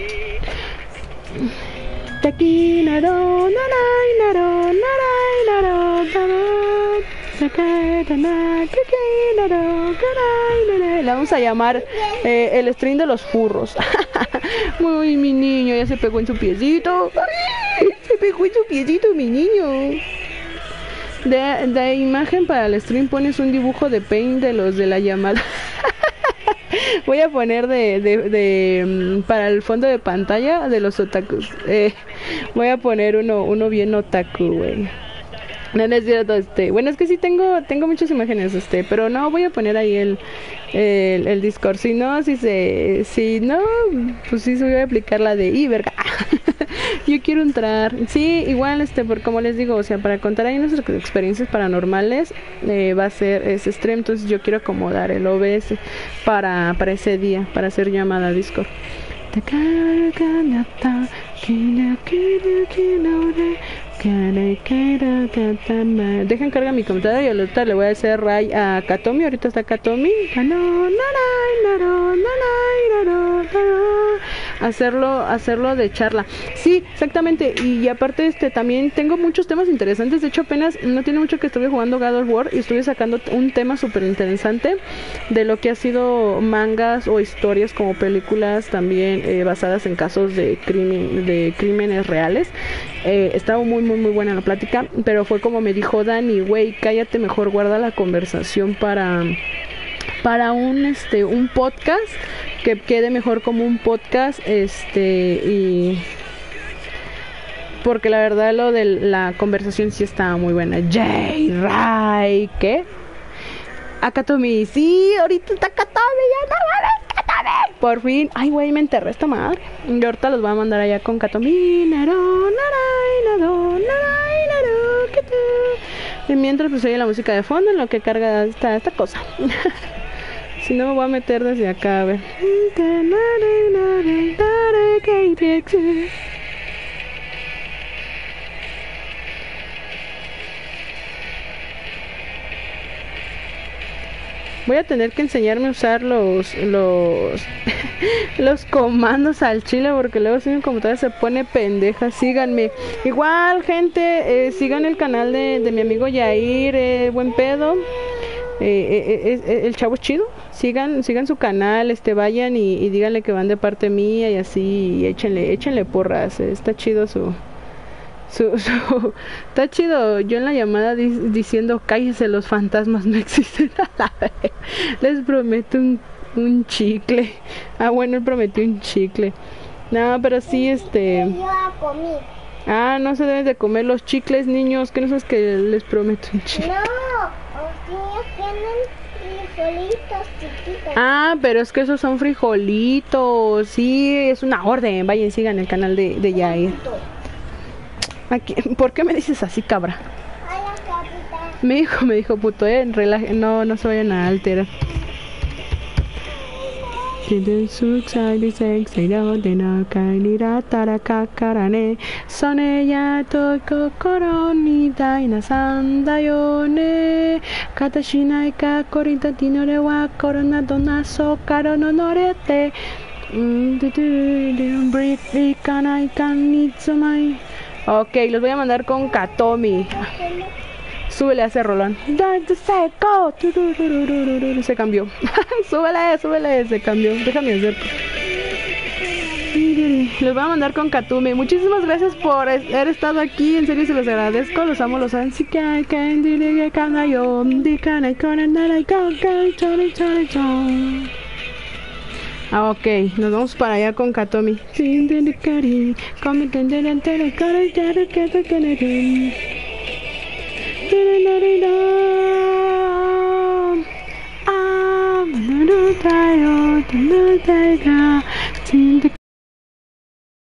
Taquinaro, naray, naro, naray, naro, naro. La vamos a llamar eh, el stream de los furros. Muy, mi niño ya se pegó en su piecito. Ay, se pegó en su piecito, mi niño. De, de imagen para el stream pones un dibujo de Paint de los de la llamada. Voy a poner de, de, de um, para el fondo de pantalla de los otakus. Eh, voy a poner uno, uno bien otaku, güey. No, no es cierto, este, bueno, es que sí tengo tengo muchas imágenes, este, pero no voy a poner ahí el el, el Discord, si no, si se, si no, pues sí se voy a aplicar la de y verga. Yo quiero entrar, sí, igual, este, por como les digo, o sea, para contar ahí nuestras experiencias paranormales, eh, va a ser ese stream, entonces yo quiero acomodar el O B S para, para ese día, para hacer llamada a Discord. Dejen cargar mi computadora y ahorita le voy a hacer ray a Katomi. Ahorita está Katomi. Hacerlo, hacerlo de charla. Sí, exactamente. Y aparte, este, también tengo muchos temas interesantes. De hecho, apenas no tiene mucho que estuve jugando God of War y estuve sacando un tema súper interesante de lo que ha sido mangas o historias como películas también eh, basadas en casos de crimen, de crímenes reales. Eh, estaba muy muy muy buena la plática, pero fue como me dijo Dani, güey, cállate, mejor guarda la conversación para para un este un podcast, que quede mejor como un podcast, este, y porque la verdad lo de la conversación sí estaba muy buena. Jay Ray, ¿qué? Akatomi, sí, ahorita está Akatomi, ya no mames, Akatomi. Por fin, ay güey, me enterré esta madre. Y ahorita los voy a mandar allá con Akatomi. Naro, naray, naro, naray, naro, ¿qué tal? Y mientras pues oye la música de fondo en lo que carga esta, esta cosa. Si no me voy a meter desde acá, a ver. Voy a tener que enseñarme a usar los los los comandos al chile, porque luego si mi computadora se pone pendeja. Síganme. Igual, gente, eh, sigan el canal de, de mi amigo Yair, eh, buen pedo. Eh, eh, eh, el chavo es chido. Sigan, sigan su canal, este, vayan y, y díganle que van de parte mía y así, y échenle, échenle porras. Eh, está chido su Su, su, está chido yo en la llamada di, diciendo cállese, los fantasmas no existen. Les prometo un, Un chicle. Ah, bueno, él prometió un chicle. No, pero sí, este... Yo a comer. Ah, no se deben de comer los chicles, niños. Que no sabes que les prometo un chicle. No, los niños tienen frijolitos chiquitos. Ah, pero es que esos son frijolitos. Sí, es una orden. Vayan, sigan el canal de, de Yair. Aquí, ¿por qué me dices así, cabra? Hola, capitán. Mi hijo me dijo puto, eh, relaje, no, no se vayan a alterar. Soneya to kokoro ni daina sanda yo ne. Katashinai ka korita tinore wa korona dona so karo no norete. Ok, los voy a mandar con Katomi. Súbele a ese rolón. Se cambió. Súbele, súbele, se cambió. Déjame hacer. Les voy a mandar con Katumi. Muchísimas gracias por haber estado aquí. En serio se los agradezco. Los amo, los amo. Ah, ok, nos vamos para allá con Katomi. Ah,